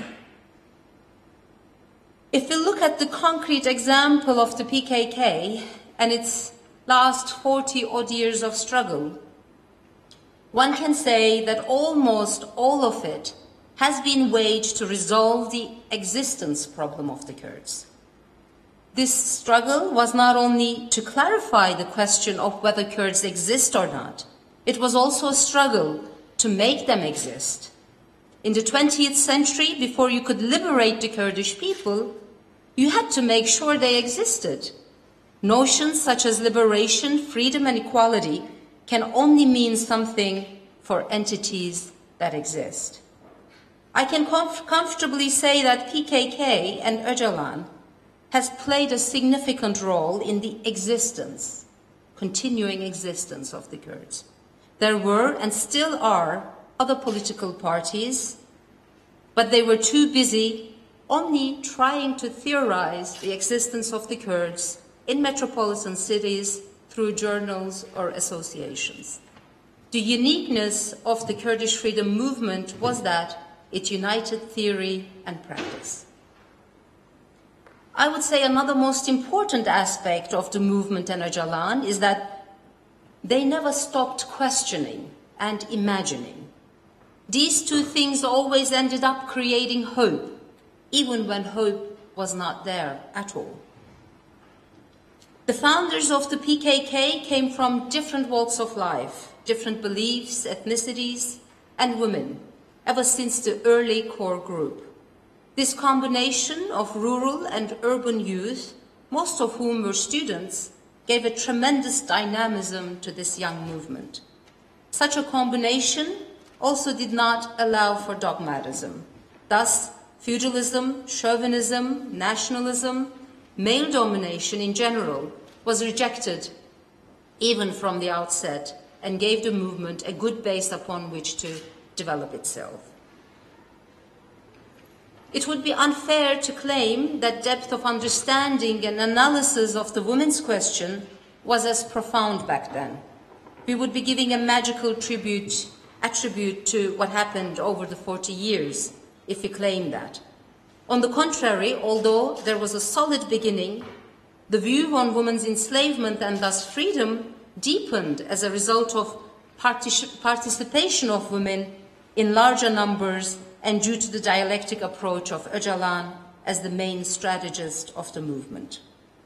If we look at the concrete example of the P K K and its last forty odd years of struggle, one can say that almost all of it has been waged to resolve the existence problem of the Kurds. This struggle was not only to clarify the question of whether Kurds exist or not, it was also a struggle to make them exist. In the twentieth century, before you could liberate the Kurdish people, you had to make sure they existed. Notions such as liberation, freedom, and equality can only mean something for entities that exist. I can comf- comfortably say that P K K and Öcalan has played a significant role in the existence, continuing existence of the Kurds. There were and still are other political parties, but they were too busy only trying to theorize the existence of the Kurds in metropolitan cities through journals or associations. The uniqueness of the Kurdish freedom movement was that it united theory and practice. I would say another most important aspect of the movement and Öcalan is that they never stopped questioning and imagining. These two things always ended up creating hope, even when hope was not there at all. The founders of the P K K came from different walks of life, different beliefs, ethnicities, and women, ever since the early core group. This combination of rural and urban youth, most of whom were students, gave a tremendous dynamism to this young movement. Such a combination also did not allow for dogmatism. Thus, feudalism, chauvinism, nationalism, male domination in general was rejected even from the outset and gave the movement a good base upon which to develop itself. It would be unfair to claim that depth of understanding and analysis of the women's question was as profound back then. We would be giving a magical tribute, attribute to what happened over the forty years if we claim that. On the contrary, although there was a solid beginning, the view on women's enslavement and thus freedom deepened as a result of partic- participation of women in larger numbers and due to the dialectic approach of Öcalan as the main strategist of the movement.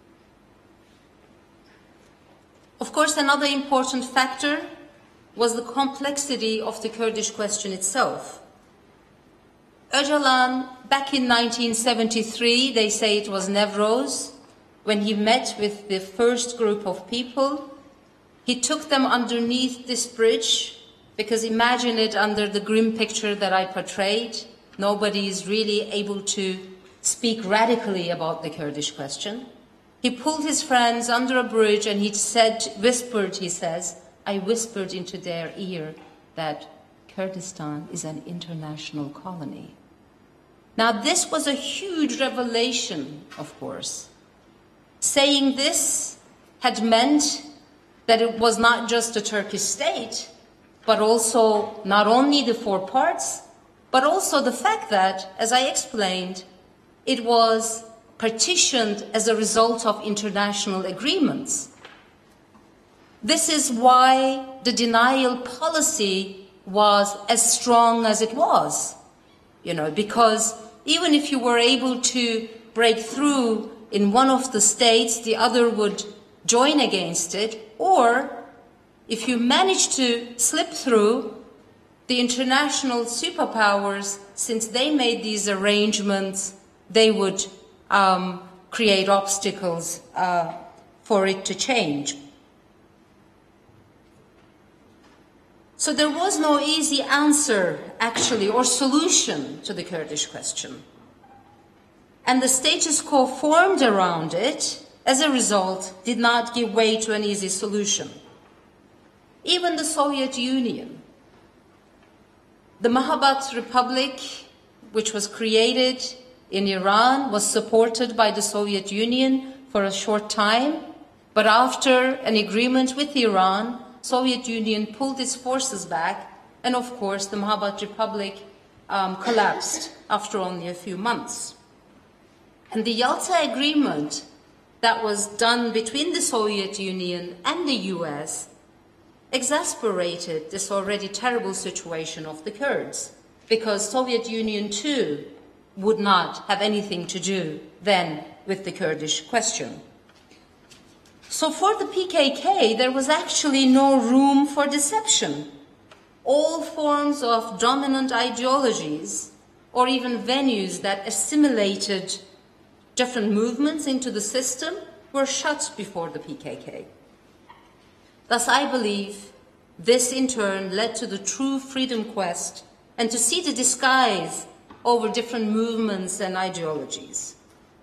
Of course, another important factor was the complexity of the Kurdish question itself. Öcalan, back in nineteen seventy-three, they say it was Newroz, when he met with the first group of people, he took them underneath this bridge, because imagine it under the grim picture that I portrayed. Nobody is really able to speak radically about the Kurdish question. He pulled his friends under a bridge and he said, whispered, he says, I whispered into their ear that Kurdistan is an international colony. Now, this was a huge revelation, of course. Saying this had meant that it was not just a Turkish state, but also not only the four parts, but also the fact that, as I explained, it was partitioned as a result of international agreements. This is why the denial policy was as strong as it was, you know, because even if you were able to break through in one of the states, the other would join against it, or if you managed to slip through, the international superpowers, since they made these arrangements, they would um, create obstacles uh, for it to change. So there was no easy answer, actually, or solution to the Kurdish question. And the status quo formed around it, as a result, did not give way to an easy solution. Even the Soviet Union, the Mahabat Republic, which was created in Iran, was supported by the Soviet Union for a short time, but after an agreement with Iran, Soviet Union pulled its forces back, and of course the Mahabat Republic um, collapsed after only a few months. And the Yalta Agreement that was done between the Soviet Union and the U S exasperated this already terrible situation of the Kurds, because Soviet Union too would not have anything to do then with the Kurdish question. So for the P K K, there was actually no room for deception. All forms of dominant ideologies, or even venues that assimilated different movements into the system, were shut before the P K K. Thus, I believe this in turn led to the true freedom quest and to see the disguise over different movements and ideologies.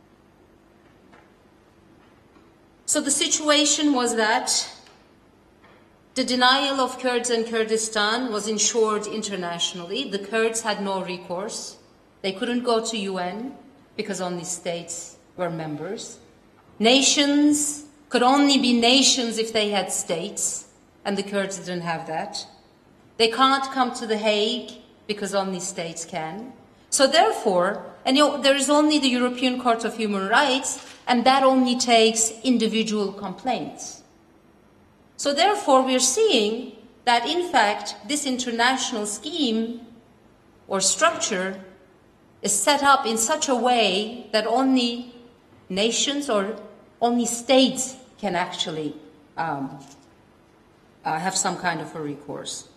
So the situation was that the denial of Kurds and Kurdistan was ensured internationally. The Kurds had no recourse. They couldn't go to U N because only states were members. Nations could only be nations if they had states, and the Kurds didn't have that. They can't come to The Hague because only states can. So therefore, and you know, there is only the European Court of Human Rights, and that only takes individual complaints. So therefore, we are seeing that, in fact, this international scheme or structure is set up in such a way that only nations or only states can actually um, uh, have some kind of a recourse.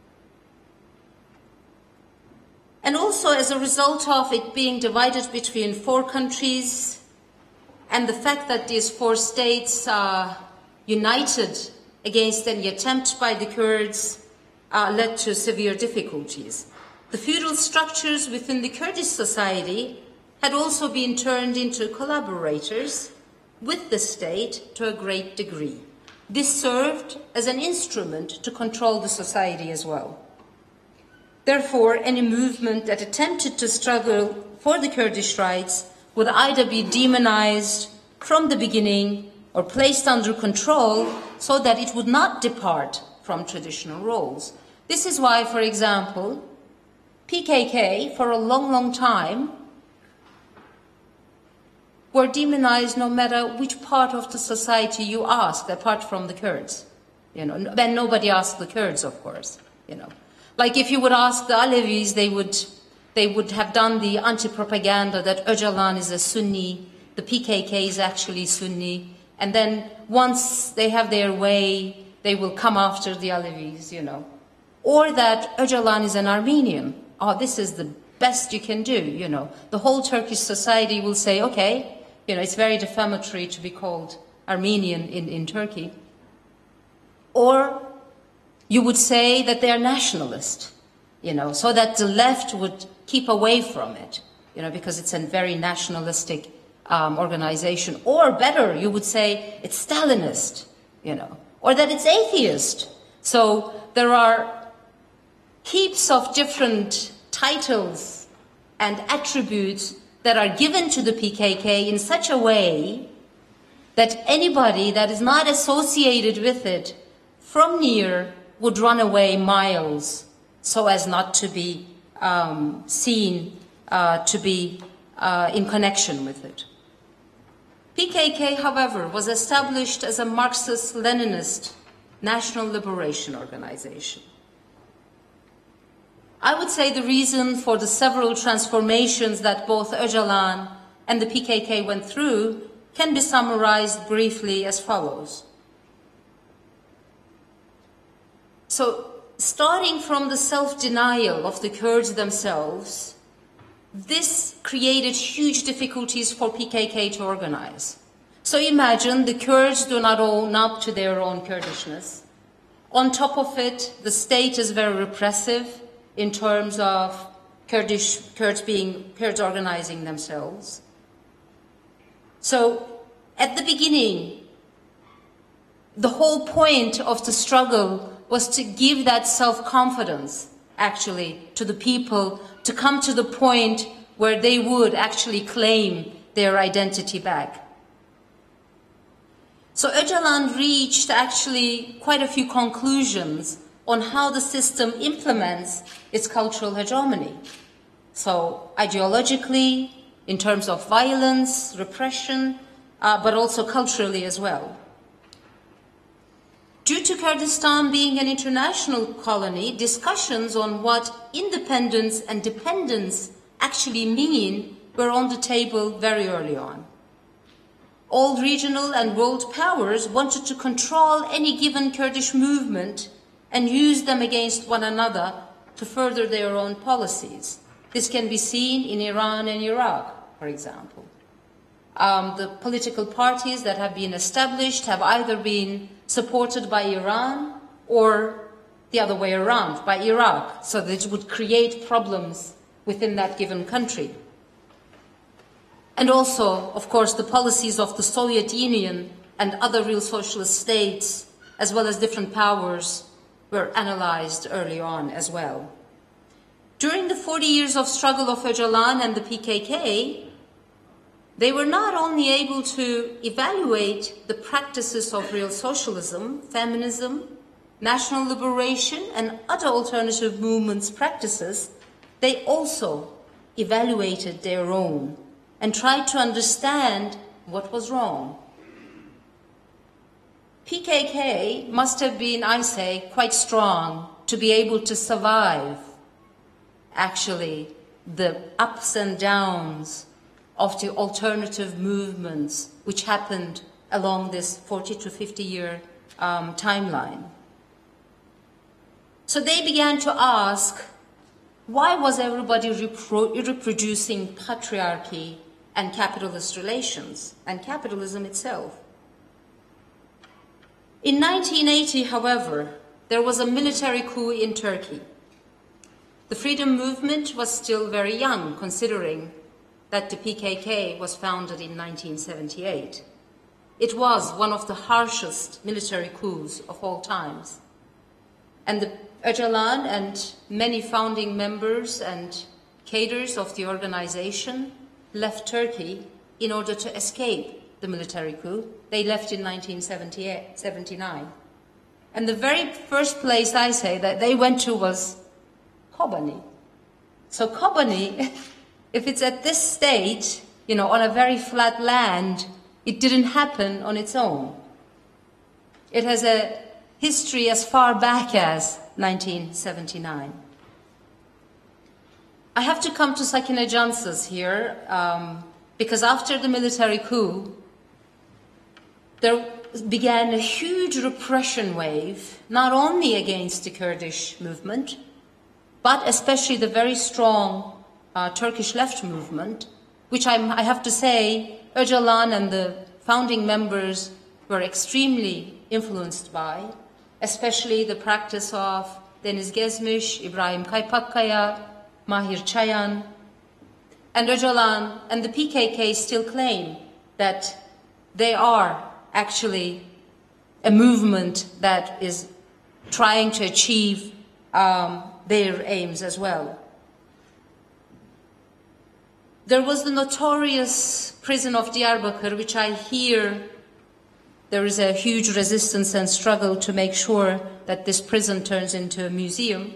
And also, as a result of it being divided between four countries and the fact that these four states are united against any attempt by the Kurds uh, led to severe difficulties. The feudal structures within the Kurdish society had also been turned into collaborators with the state to a great degree. This served as an instrument to control the society as well. Therefore, any movement that attempted to struggle for the Kurdish rights would either be demonized from the beginning or placed under control so that it would not depart from traditional roles. This is why, for example, P K K, for a long, long time, were demonized no matter which part of the society you asked, apart from the Kurds. You know, then nobody asked the Kurds, of course, you know. Like if you would ask the Alevis, they would they would have done the anti-propaganda that Öcalan is a Sunni, the P K K is actually Sunni, and then once they have their way, they will come after the Alevis, you know. Or that Öcalan is an Armenian. Oh, this is the best you can do, you know. The whole Turkish society will say, okay, you know, it's very defamatory to be called Armenian in, in Turkey. Or you would say that they are nationalist, you know, so that the left would keep away from it, you know, because it's a very nationalistic um, organization. Or better, you would say it's Stalinist, you know, or that it's atheist. So there are heaps of different titles and attributes that are given to the P K K in such a way that anybody that is not associated with it from near would run away miles so as not to be um, seen uh, to be uh, in connection with it. P K K, however, was established as a Marxist-Leninist national liberation organization. I would say the reason for the several transformations that both Öcalan and the P K K went through can be summarized briefly as follows. So, starting from the self-denial of the Kurds themselves, this created huge difficulties for P K K to organize. So imagine the Kurds do not own up to their own Kurdishness. On top of it, the state is very repressive in terms of Kurdish, Kurds being, Kurds organizing themselves. So at the beginning, the whole point of the struggle was to give that self-confidence, actually, to the people, to come to the point where they would actually claim their identity back. So Öcalan reached actually quite a few conclusions on how the system implements its cultural hegemony. So ideologically, in terms of violence, repression, uh, but also culturally as well. Due to Kurdistan being an international colony, discussions on what independence and dependence actually mean were on the table very early on. All regional and world powers wanted to control any given Kurdish movement and use them against one another to further their own policies. This can be seen in Iran and Iraq, for example. Um, the political parties that have been established have either been supported by Iran or the other way around, by Iraq, so that it would create problems within that given country. And also, of course, the policies of the Soviet Union and other real socialist states, as well as different powers, were analyzed early on as well. During the forty years of struggle of Öcalan and the P K K, they were not only able to evaluate the practices of real socialism, feminism, national liberation, and other alternative movements' practices, they also evaluated their own and tried to understand what was wrong. P K K must have been, I say, quite strong to be able to survive, actually, the ups and downs of the alternative movements which happened along this forty to fifty year um, timeline. So they began to ask, why was everybody repro reproducing patriarchy and capitalist relations and capitalism itself? In nineteen eighty, however, there was a military coup in Turkey. The freedom movement was still very young, considering that the P K K was founded in nineteen seventy-eight. It was one of the harshest military coups of all times. And the Öcalan and many founding members and cadres of the organization left Turkey in order to escape the military coup. They left in nineteen seventy-nine. And the very first place, I say, that they went to was Kobani. So Kobani, if it's at this stage, you know, on a very flat land, it didn't happen on its own. It has a history as far back as nineteen seventy-nine. I have to come to Sakine Cansız here, um, because after the military coup, there began a huge repression wave, not only against the Kurdish movement, but especially the very strong uh, Turkish left movement, which I'm, I have to say, Öcalan and the founding members were extremely influenced by, especially the practice of Deniz Gezmiş, İbrahim Kaypakkaya, Mahir Çayan, and Öcalan and the P K K still claim that they are actually a movement that is trying to achieve um, their aims as well. There was the notorious prison of Diyarbakir, which I hear there is a huge resistance and struggle to make sure that this prison turns into a museum.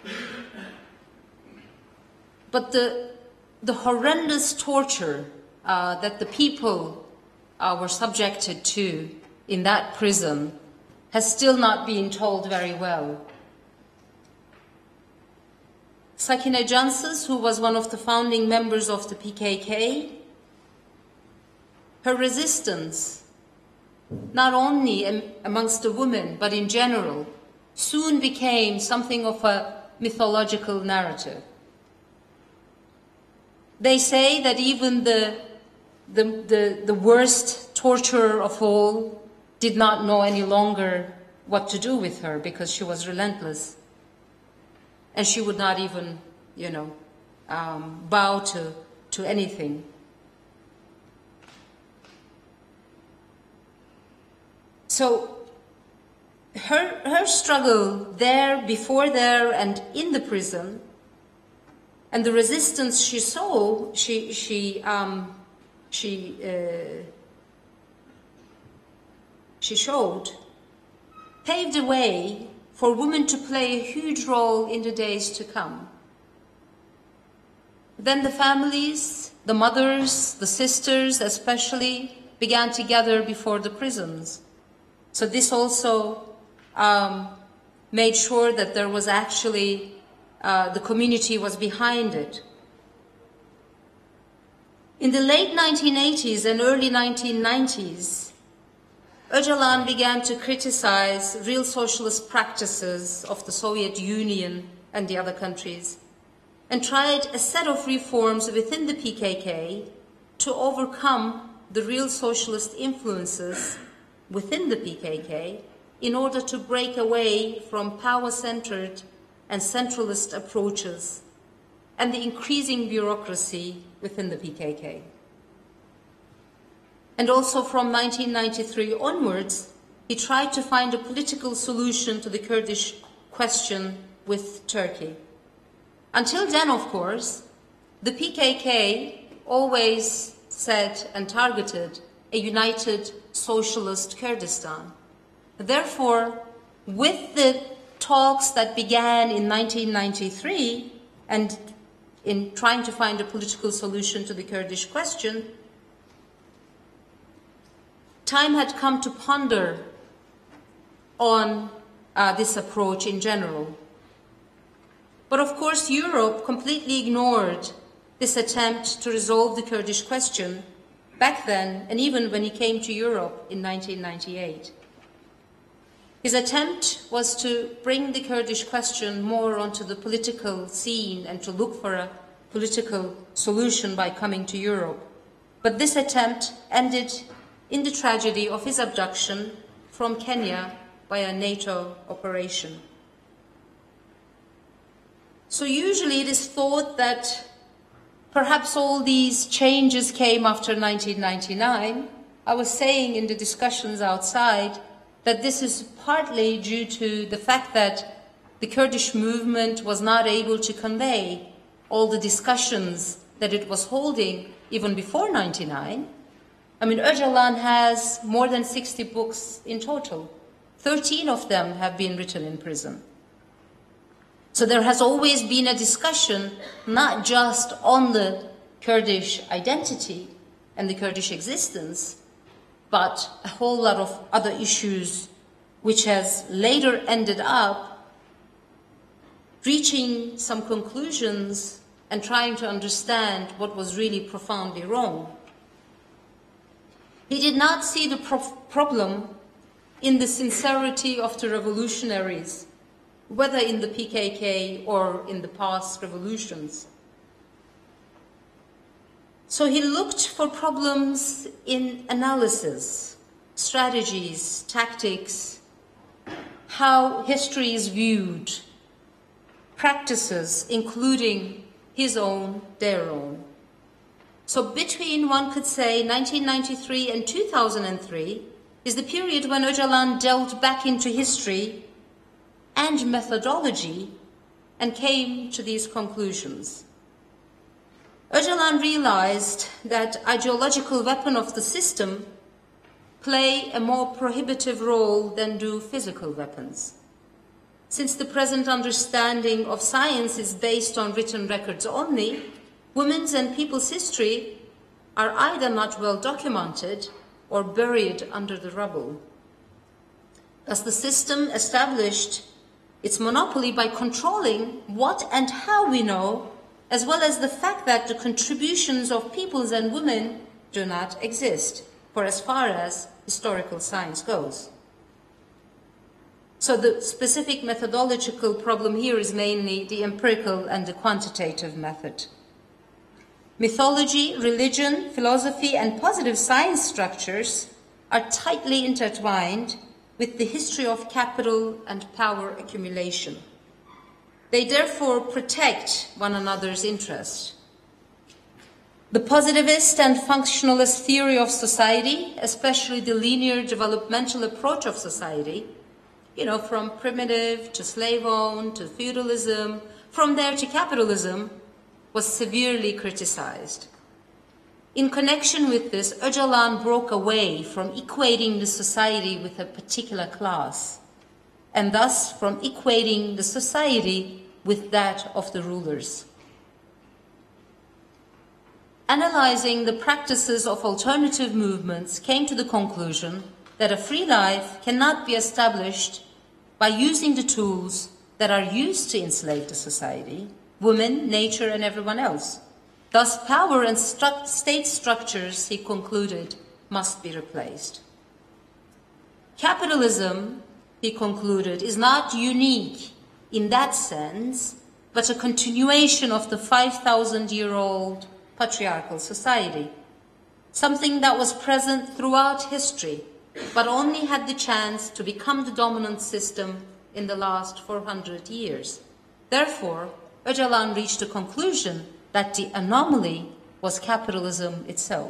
But the, the horrendous torture uh, that the people uh, were subjected to in that prison has still not been told very well. Sakine Cansız, who was one of the founding members of the P K K, her resistance, not only amongst the women, but in general, soon became something of a mythological narrative. They say that even the, the, the, the worst torturer of all did not know any longer what to do with her because she was relentless. And she would not even, you know, um, bow to, to anything. So her, her struggle there, before there, and in the prison, and the resistance she saw, she, she, um, she, uh, she showed, paved the way for women to play a huge role in the days to come. Then the families, the mothers, the sisters especially, began to gather before the prisons. So this also um, made sure that there was actually Uh, the community was behind it. In the late nineteen eighties and early nineteen nineties, Öcalan began to criticize real socialist practices of the Soviet Union and the other countries, and tried a set of reforms within the P K K to overcome the real socialist influences within the P K K in order to break away from power-centered and centralist approaches, and the increasing bureaucracy within the P K K. And also from nineteen ninety-three onwards, he tried to find a political solution to the Kurdish question with Turkey. Until then, of course, the P K K always said and targeted a united socialist Kurdistan. Therefore, with the talks that began in nineteen ninety-three and in trying to find a political solution to the Kurdish question, time had come to ponder on uh, this approach in general. But of course, Europe completely ignored this attempt to resolve the Kurdish question back then, and even when he came to Europe in nineteen ninety-eight. His attempt was to bring the Kurdish question more onto the political scene and to look for a political solution by coming to Europe. But this attempt ended in the tragedy of his abduction from Kenya by a NATO operation. So usually it is thought that perhaps all these changes came after nineteen ninety-nine. I was saying in the discussions outside that this is partly due to the fact that the Kurdish movement was not able to convey all the discussions that it was holding even before ninety-nine. I mean, Öcalan has more than sixty books in total. thirteen of them have been written in prison. So there has always been a discussion not just on the Kurdish identity and the Kurdish existence, but a whole lot of other issues which has later ended up reaching some conclusions and trying to understand what was really profoundly wrong. He did not see the pro problem in the sincerity of the revolutionaries, whether in the P K K or in the past revolutions. So he looked for problems in analysis, strategies, tactics, how history is viewed, practices, including his own, their own. So between, one could say, nineteen ninety-three and two thousand three is the period when Öcalan delved back into history and methodology and came to these conclusions. Öcalan realized that ideological weapons of the system play a more prohibitive role than do physical weapons. Since the present understanding of science is based on written records only, women's and people's history are either not well documented or buried under the rubble. Thus, the system established its monopoly by controlling what and how we know, as well as the fact that the contributions of peoples and women do not exist, for as far as historical science goes. So the specific methodological problem here is mainly the empirical and the quantitative method. Mythology, religion, philosophy, and positive science structures are tightly intertwined with the history of capital and power accumulation. They therefore protect one another's interests. The positivist and functionalist theory of society, especially the linear developmental approach of society, you know, from primitive to slave-owned to feudalism, from there to capitalism, was severely criticized. In connection with this, Öcalan broke away from equating the society with a particular class, and thus from equating the society with that of the rulers. Analyzing the practices of alternative movements came to the conclusion that a free life cannot be established by using the tools that are used to enslave the society, women, nature, and everyone else. Thus, power and stru- state structures, he concluded, must be replaced. Capitalism, he concluded, is not unique in that sense, but a continuation of the five thousand year old patriarchal society, something that was present throughout history, but only had the chance to become the dominant system in the last four hundred years. Therefore, Öcalan reached a conclusion that the anomaly was capitalism itself.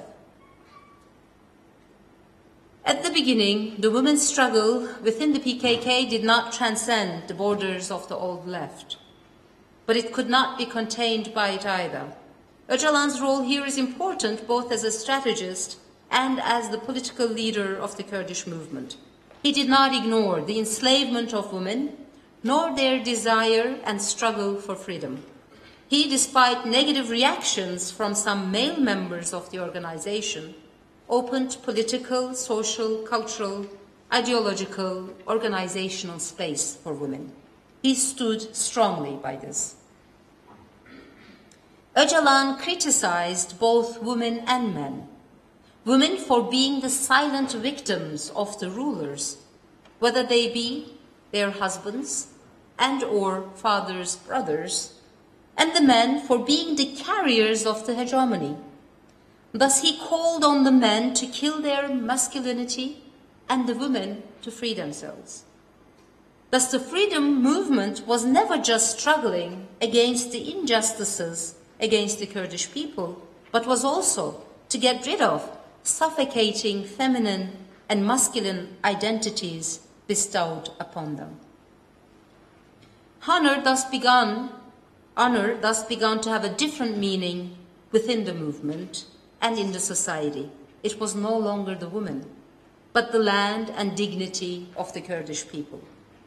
At the beginning, the women's struggle within the P K K did not transcend the borders of the old left, but it could not be contained by it either. Öcalan's role here is important both as a strategist and as the political leader of the Kurdish movement. He did not ignore the enslavement of women, nor their desire and struggle for freedom. He, despite negative reactions from some male members of the organization, opened political, social, cultural, ideological, organizational space for women. He stood strongly by this. Öcalan criticized both women and men. Women for being the silent victims of the rulers, whether they be their husbands and or fathers' brothers, and the men for being the carriers of the hegemony. Thus he called on the men to kill their masculinity and the women to free themselves. Thus the freedom movement was never just struggling against the injustices against the Kurdish people, but was also to get rid of suffocating feminine and masculine identities bestowed upon them. Honor thus began, honor thus began to have a different meaning within the movement and in the society. It was no longer the woman, but the land and dignity of the Kurdish people.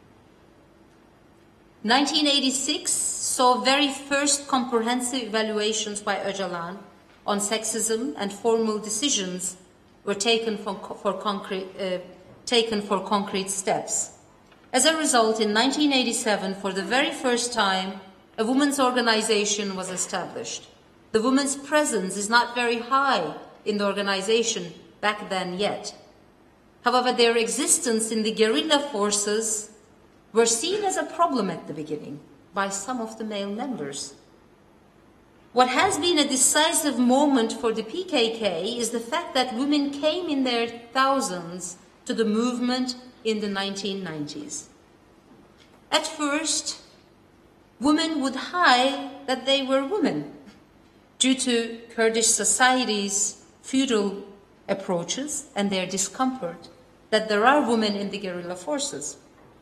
nineteen eighty-six saw very first comprehensive evaluations by Öcalan on sexism, and formal decisions were taken for, for, concrete, uh, taken for concrete steps. As a result, in nineteen eighty-seven, for the very first time, a women's organization was established. The women's presence is not very high in the organization back then yet. However, their existence in the guerrilla forces were seen as a problem at the beginning by some of the male members. What has been a decisive moment for the P K K is the fact that women came in their thousands to the movement in the nineteen nineties. At first, women would hide that they were women due to Kurdish society's feudal approaches and their discomfort that there are women in the guerrilla forces.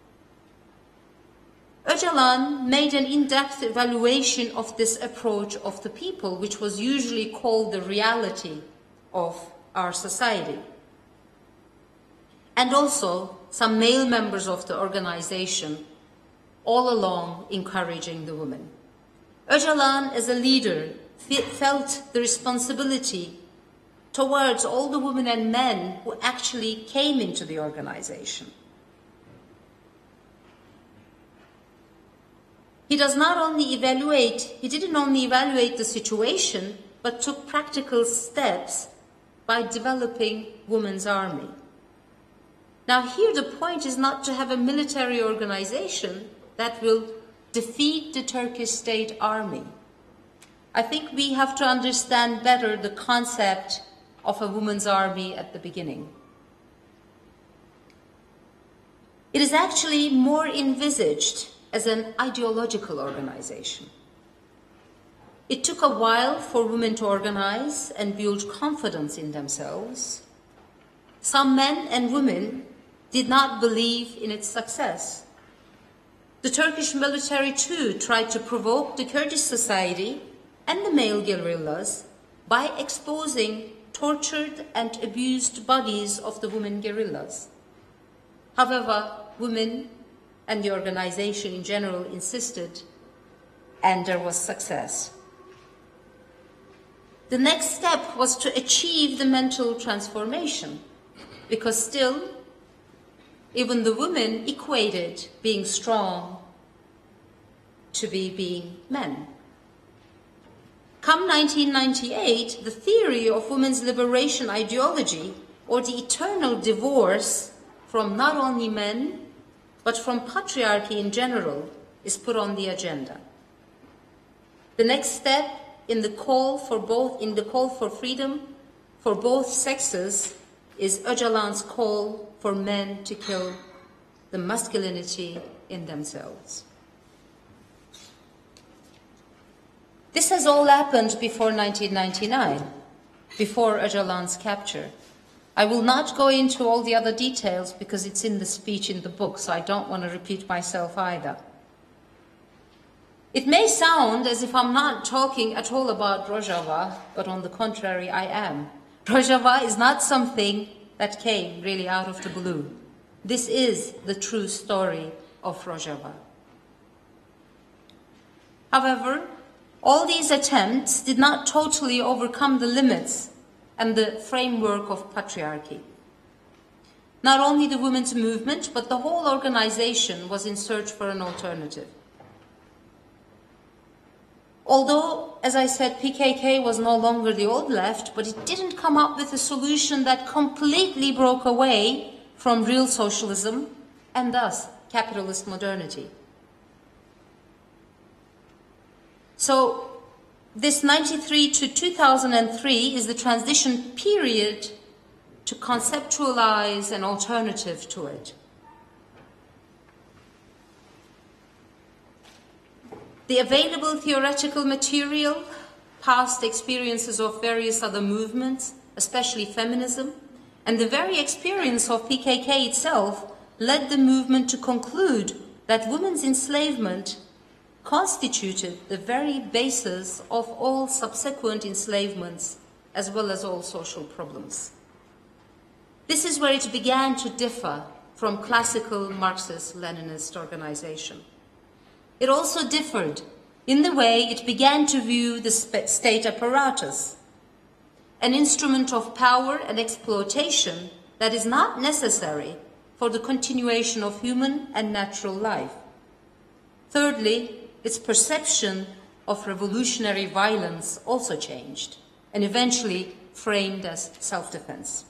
Öcalan made an in-depth evaluation of this approach of the people, which was usually called the reality of our society. And also some male members of the organization all along encouraging the women. Öcalan, as a leader, felt the responsibility towards all the women and men who actually came into the organization. He does not only evaluate, he didn't only evaluate the situation, but took practical steps by developing women's army. Now here the point is not to have a military organization that will defeat the Turkish state army. I think we have to understand better the concept of a women's army at the beginning. It is actually more envisaged as an ideological organization. It took a while for women to organize and build confidence in themselves. Some men and women did not believe in its success. The Turkish military too tried to provoke the Kurdish society and the male guerrillas by exposing tortured and abused bodies of the women guerrillas. However, women and the organization in general insisted, and there was success. The next step was to achieve the mental transformation, because still, even the women equated being strong to be being men. Come nineteen ninety-eight, the theory of women's liberation ideology, or the eternal divorce from not only men, but from patriarchy in general, is put on the agenda. The next step in the call for both, in the call for freedom for both sexes is Öcalan's call for men to kill the masculinity in themselves. This has all happened before nineteen ninety-nine, before Öcalan's capture. I will not go into all the other details because it's in the speech in the book, so I don't want to repeat myself either. It may sound as if I'm not talking at all about Rojava, but on the contrary, I am. Rojava is not something that came really out of the blue. This is the true story of Rojava. However, all these attempts did not totally overcome the limits and the framework of patriarchy. Not only the women's movement, but the whole organization was in search for an alternative. Although, as I said, P K K was no longer the old left, but it didn't come up with a solution that completely broke away from real socialism and thus capitalist modernity. So, this ninety-three to two thousand three is the transition period to conceptualize an alternative to it. The available theoretical material, past experiences of various other movements, especially feminism, and the very experience of P K K itself led the movement to conclude that women's enslavement constituted the very basis of all subsequent enslavements, as well as all social problems. This is where it began to differ from classical Marxist-Leninist organization. It also differed in the way it began to view the state apparatus, an instrument of power and exploitation that is not necessary for the continuation of human and natural life. Thirdly, its perception of revolutionary violence also changed and eventually framed as self-defense.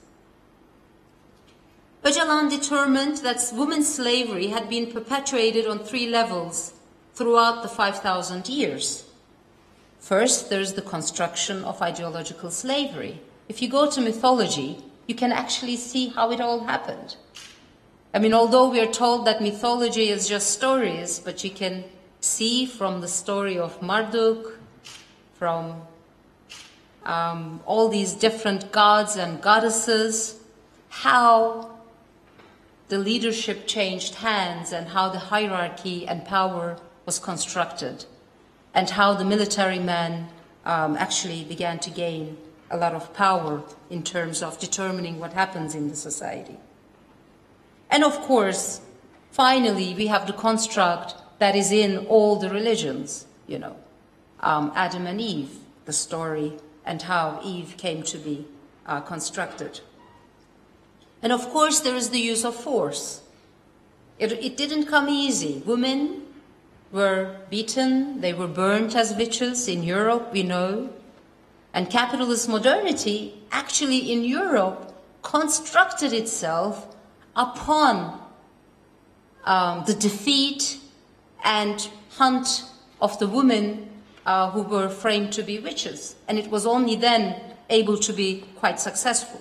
Öcalan determined that women's slavery had been perpetuated on three levels throughout the five thousand years. First, there's the construction of ideological slavery. If you go to mythology, you can actually see how it all happened. I mean, although we are told that mythology is just stories, but you can see from the story of Marduk, from um, all these different gods and goddesses, how the leadership changed hands and how the hierarchy and power was constructed, and how the military man um, actually began to gain a lot of power in terms of determining what happens in the society. And of course, finally, we have the construct that is in all the religions, you know, um, Adam and Eve, the story, and how Eve came to be uh, constructed. And of course, there is the use of force. It, it didn't come easy. Women were beaten, they were burnt as witches in Europe, we know. And capitalist modernity, actually in Europe, constructed itself upon um, the defeat and hunt of the women uh, who were framed to be witches. And it was only then able to be quite successful.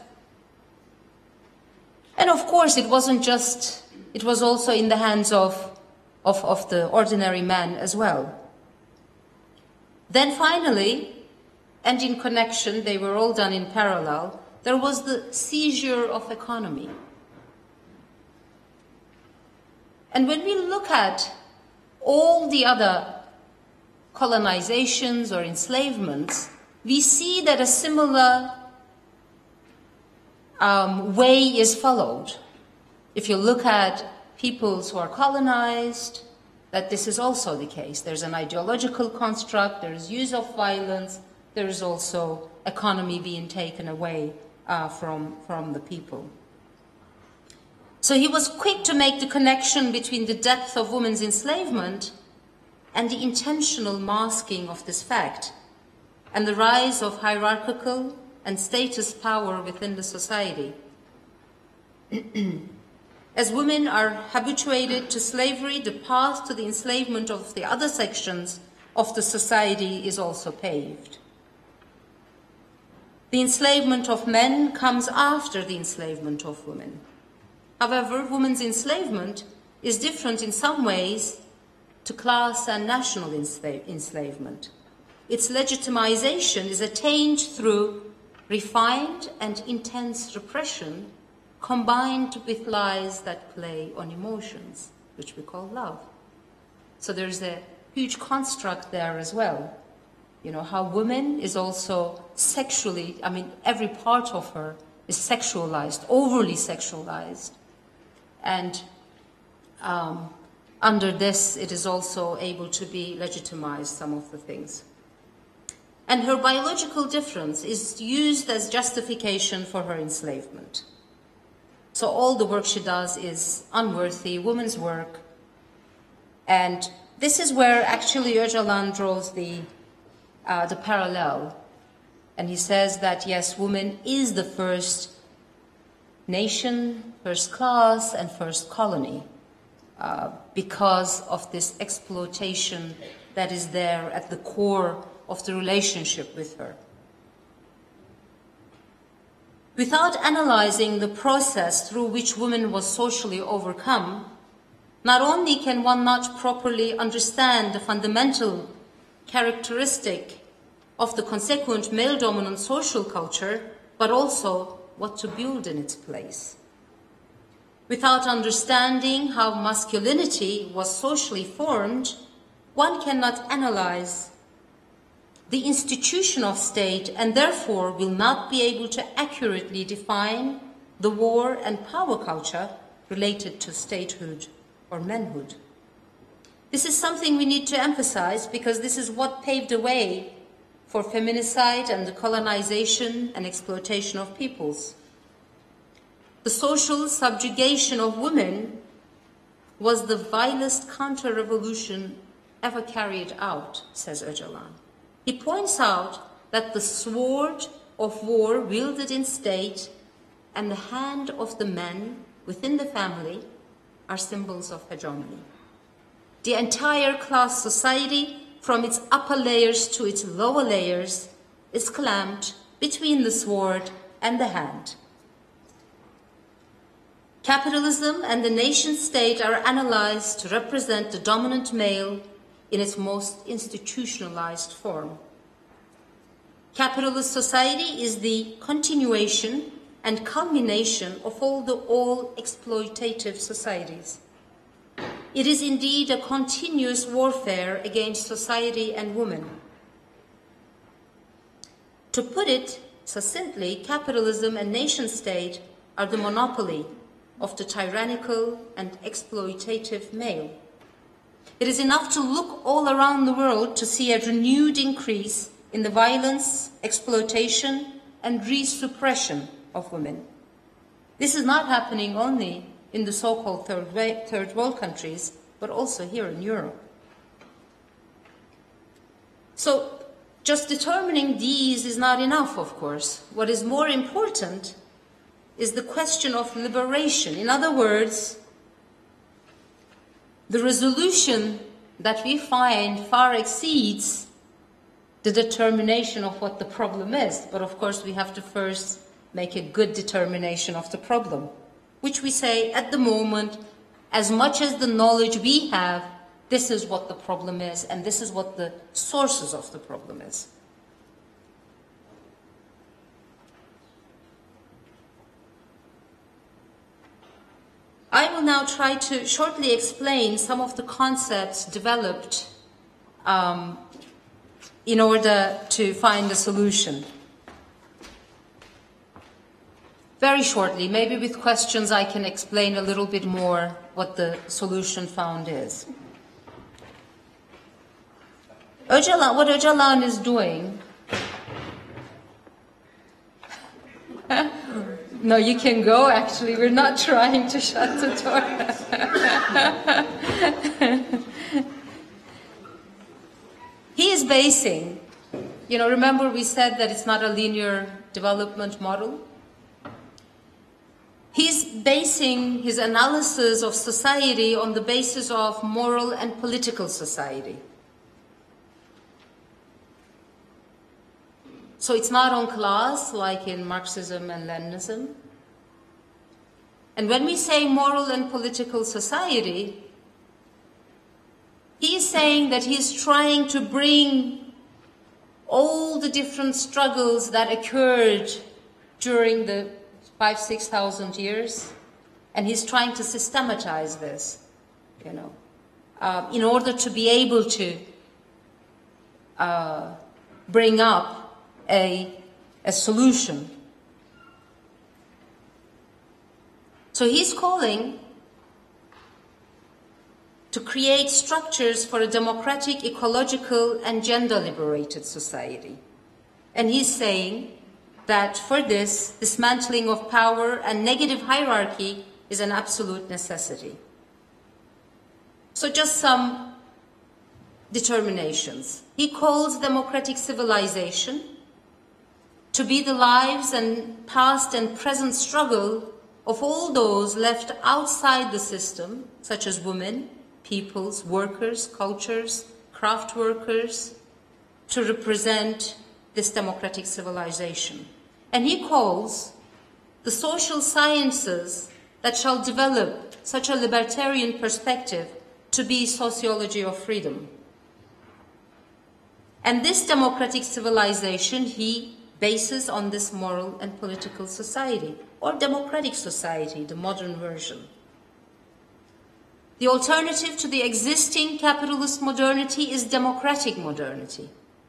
And of course, it wasn't just, it was also in the hands of, of, of the ordinary man as well. Then finally, and in connection, they were all done in parallel, there was the seizure of economy. And when we look at all the other colonizations or enslavements, we see that a similar um, way is followed. If you look at peoples who are colonized, that this is also the case. There's an ideological construct, there's use of violence, there is also economy being taken away uh, from, from the people. So he was quick to make the connection between the depth of women's enslavement and the intentional masking of this fact, and the rise of hierarchical and status power within the society. As women are habituated to slavery, the path to the enslavement of the other sections of the society is also paved. The enslavement of men comes after the enslavement of women. However, women's enslavement is different in some ways to class and national ensla- enslavement. Its legitimization is attained through refined and intense repression combined with lies that play on emotions, which we call love. So there's a huge construct there as well. You know, how woman is also sexually, I mean, every part of her is sexualized, overly sexualized. And um, under this, it is also able to be legitimized, some of the things. And her biological difference is used as justification for her enslavement. So all the work she does is unworthy, woman's work. And this is where actually Öcalan draws the, uh, the parallel. And he says that, yes, woman is the first nation, first class, and first colony uh, because of this exploitation that is there at the core of the relationship with her. Without analyzing the process through which woman was socially overcome, not only can one not properly understand the fundamental characteristic of the consequent male-dominant social culture, but also what to build in its place. Without understanding how masculinity was socially formed, one cannot analyze the institution of state and therefore will not be able to accurately define the war and power culture related to statehood or manhood. This is something we need to emphasize because this is what paved the way for feminicide and the colonization and exploitation of peoples. The social subjugation of women was the vilest counter-revolution ever carried out, says Öcalan. He points out that the sword of war wielded in state and the hand of the men within the family are symbols of hegemony. The entire class society, from its upper layers to its lower layers, is clamped between the sword and the hand. Capitalism and the nation state are analyzed to represent the dominant male in its most institutionalized form. Capitalist society is the continuation and culmination of all the all-exploitative societies. It is indeed a continuous warfare against society and women. To put it succinctly, capitalism and nation-state are the monopoly of the tyrannical and exploitative male. It is enough to look all around the world to see a renewed increase in the violence, exploitation, and resuppression of women. This is not happening only in the so-called third, third world countries, but also here in Europe. So, just determining these is not enough, of course. What is more important is the question of liberation. In other words, the resolution that we find far exceeds the determination of what the problem is. But of course, we have to first make a good determination of the problem, which we say at the moment, as much as the knowledge we have, this is what the problem is, and this is what the sources of the problem is. I will now try to shortly explain some of the concepts developed um, in order to find a solution. Very shortly, maybe with questions I can explain a little bit more what the solution found is. Öcalan, what Öcalan is doing, no, you can go, actually, we're not trying to shut the door. He is basing, you know, remember we said that it's not a linear development model? He's basing his analysis of society on the basis of moral and political society. So it's not on class like in Marxism and Leninism. And when we say moral and political society, he's saying that he's trying to bring all the different struggles that occurred during the five, six thousand years, and he's trying to systematize this, you know, uh, in order to be able to uh, bring up a, a solution. So he's calling to create structures for a democratic, ecological, and gender-liberated society. And he's saying that for this, dismantling of power and negative hierarchy is an absolute necessity. So just some determinations. He calls democratic civilization to be the lives and past and present struggle of all those left outside the system, such as women, peoples, workers, cultures, craft workers, to represent this democratic civilization. And he calls the social sciences that shall develop such a libertarian perspective to be sociology of freedom. And this democratic civilization he bases on this moral and political society, or democratic society, the modern version. The alternative to the existing capitalist modernity is democratic modernity.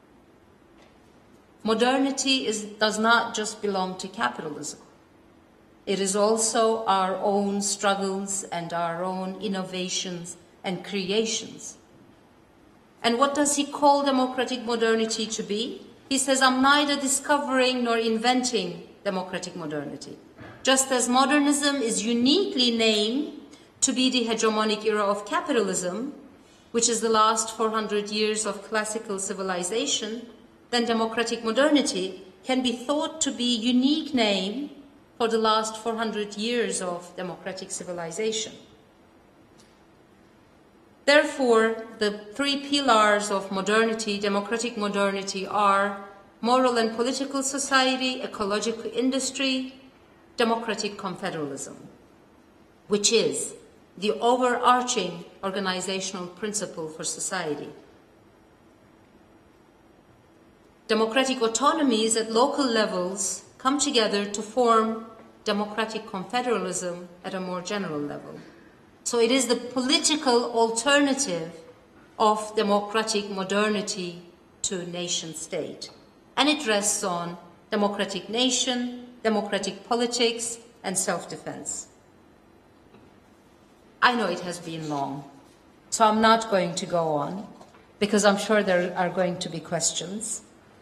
Modernity is, does not just belong to capitalism. It is also our own struggles and our own innovations and creations. And what does he call democratic modernity to be? He says, I'm neither discovering nor inventing democratic modernity. Just as modernism is uniquely named to be the hegemonic era of capitalism, which is the last four hundred years of classical civilization, then democratic modernity can be thought to be a unique name for the last four hundred years of democratic civilization. Therefore, the three pillars of modernity, democratic modernity, are moral and political society, ecological industry, democratic confederalism, which is the overarching organizational principle for society. Democratic autonomies at local levels come together to form democratic confederalism at a more general level. So it is the political alternative of democratic modernity to nation state. And it rests on democratic nation, democratic politics, and self-defense. I know it has been long, so I'm not going to go on, because I'm sure there are going to be questions.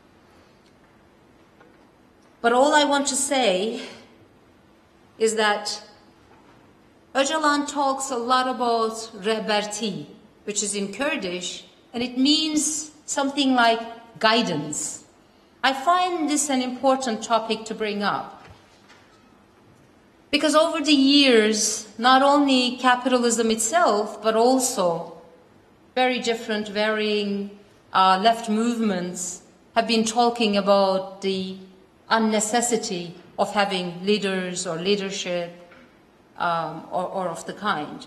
But all I want to say is that Öcalan talks a lot about rehberti, which is in Kurdish, and it means something like guidance. I find this an important topic to bring up, because over the years, not only capitalism itself, but also very different, varying uh, left movements have been talking about the unnecessity of having leaders or leadership um, or, or of the kind.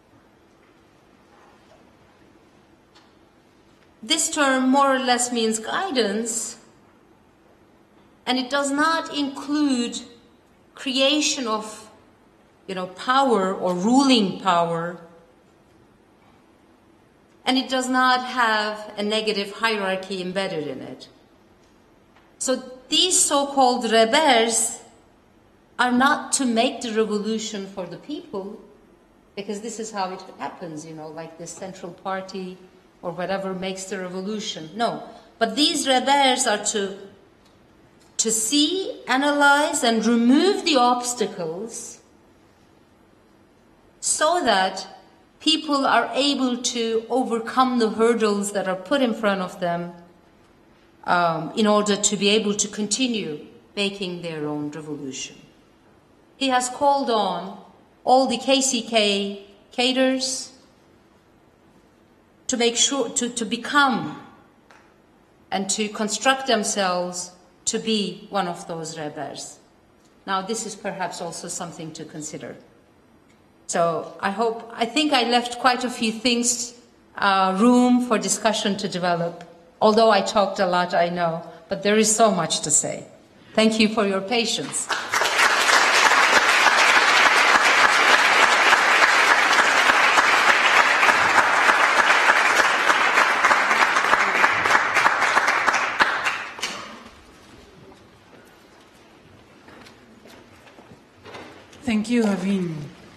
This term more or less means guidance, and it does not include creation of, you know, power or ruling power, and it does not have a negative hierarchy embedded in it. So these so-called rebels are not to make the revolution for the people, because this is how it happens, you know, like the central party or whatever makes the revolution. No, but these rebels are to, to see, analyze, and remove the obstacles so that people are able to overcome the hurdles that are put in front of them um, in order to be able to continue making their own revolution. He has called on all the K C K cadres to make sure, to, to become and to construct themselves to be one of those rebels. Now, this is perhaps also something to consider. So I hope, I think I left quite a few things, uh, room for discussion to develop. Although I talked a lot, I know, but there is so much to say. Thank you for your patience.
Thank you, Haveen.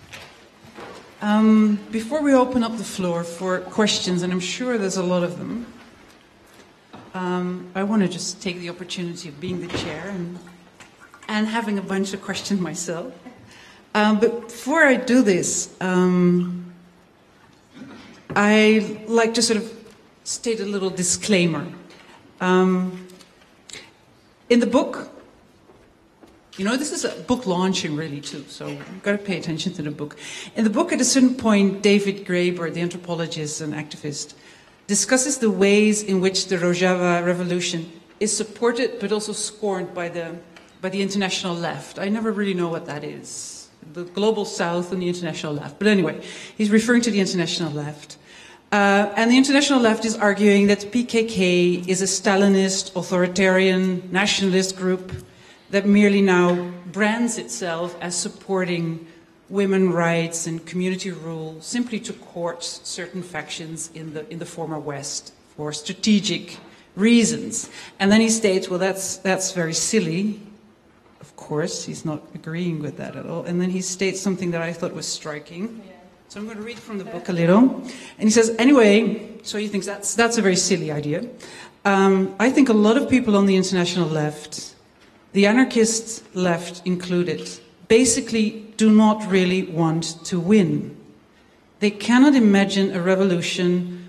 Um, before we open up the floor for questions, and I'm sure there's a lot of them, um, I want to just take the opportunity of being the chair and, and having a bunch of questions myself. Um, but before I do this, um, I like to sort of state a little disclaimer. Um, in the book, you know, this is a book launching really too, so you've got to pay attention to the book. In the book, at a certain point, David Graeber, the anthropologist and activist, discusses the ways in which the Rojava revolution is supported but also scorned by the, by the international left. I never really know what that is. The global south and the international left. But anyway, he's referring to the international left. Uh, and the international left is arguing that P K K is a Stalinist, authoritarian, nationalist group that merely now brands itself as supporting women's rights and community rule simply to court certain factions in the, in the former West for strategic reasons. And then he states, well, that's, that's very silly. Of course, he's not agreeing with that at all. And then he states something that I thought was striking. So I'm going to read from the book a little. And he says, anyway, so he thinks that's, that's a very silly idea. Um, I think a lot of people on the international left, the anarchist left included, basically do not really want to win. They cannot imagine a revolution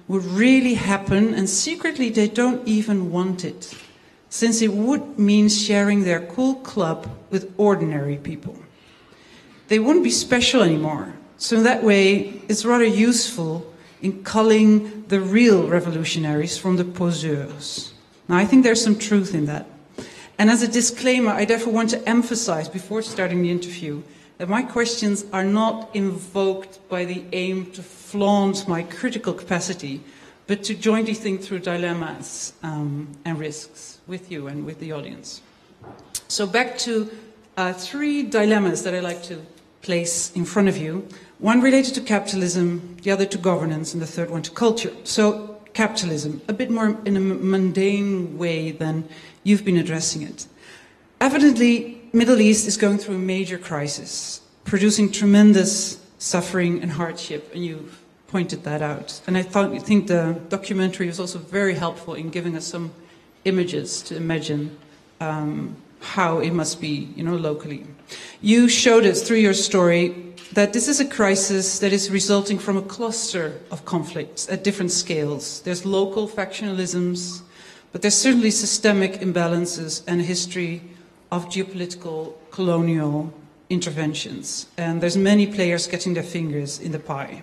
would really happen, and secretly they don't even want it, since it would mean sharing their cool club with ordinary people. They wouldn't be special anymore. So in that way, it's rather useful in culling the real revolutionaries from the poseurs. Now, I think there's some truth in that. And as a disclaimer, I therefore want to emphasize before starting the interview that my questions are not invoked by the aim to flaunt my critical capacity, but to jointly think through dilemmas um, and risks with you and with the audience. So back to uh, three dilemmas that I like to place in front of you. One related to capitalism, the other to governance, and the third one to culture. So capitalism, a bit more in a mundane way than you've been addressing it. Evidently, Middle East is going through a major crisis, producing tremendous suffering and hardship, and you've pointed that out. And I thought, I think the documentary was also very helpful in giving us some images to imagine um, how it must be, you know, locally. You showed us through your story that this is a crisis that is resulting from a cluster of conflicts at different scales. There's local factionalisms, but there's certainly systemic imbalances and a history of geopolitical colonial interventions. And there's many players getting their fingers in the pie.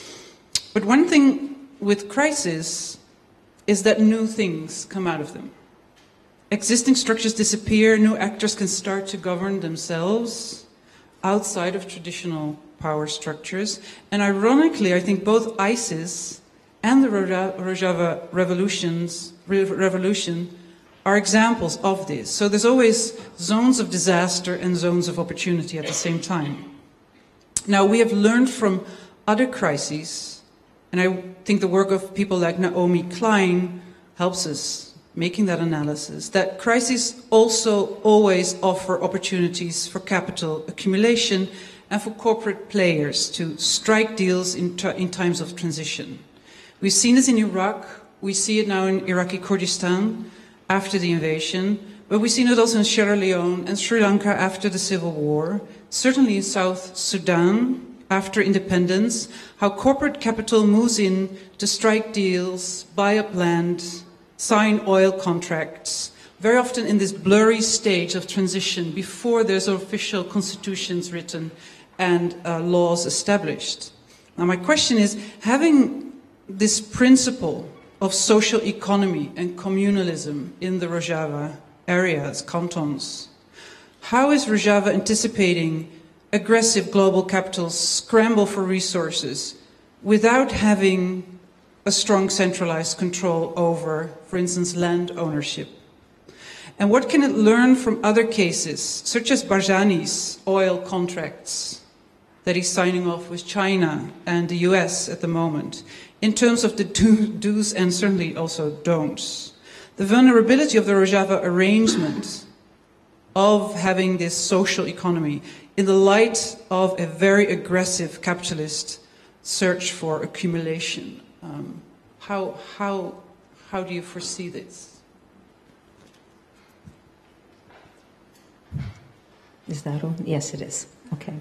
But one thing with crisis is that new things come out of them. Existing structures disappear, new actors can start to govern themselves outside of traditional power structures. And ironically, I think both ISIS and the Rojava revolutions, revolution are examples of this. So there's always zones of disaster and zones of opportunity at the same time. Now, we have learned from other crises, and I think the work of people like Naomi Klein helps us making that analysis, that crises also always offer opportunities for capital accumulation and for corporate players to strike deals in, in times of transition. We've seen this in Iraq, we see it now in Iraqi Kurdistan after the invasion, but we've seen it also in Sierra Leone and Sri Lanka after the Civil War, certainly in South Sudan after independence, how corporate capital moves in to strike deals, buy up land, sign oil contracts, very often in this blurry stage of transition before there's official constitutions written and uh, laws established. Now my question is, having this principle of social economy and communalism in the Rojava areas, cantons, how is Rojava anticipating aggressive global capital's scramble for resources without having a strong centralized control over, for instance, land ownership? And what can it learn from other cases, such as Barjani's oil contracts that he's signing off with China and the U S at the moment, in terms of the do, do's and certainly also don'ts? The vulnerability of the Rojava arrangement of having this social economy in the light of a very aggressive capitalist search for accumulation. Um, how, how, how do you foresee this?
Is that all? Yes, it is. Okay.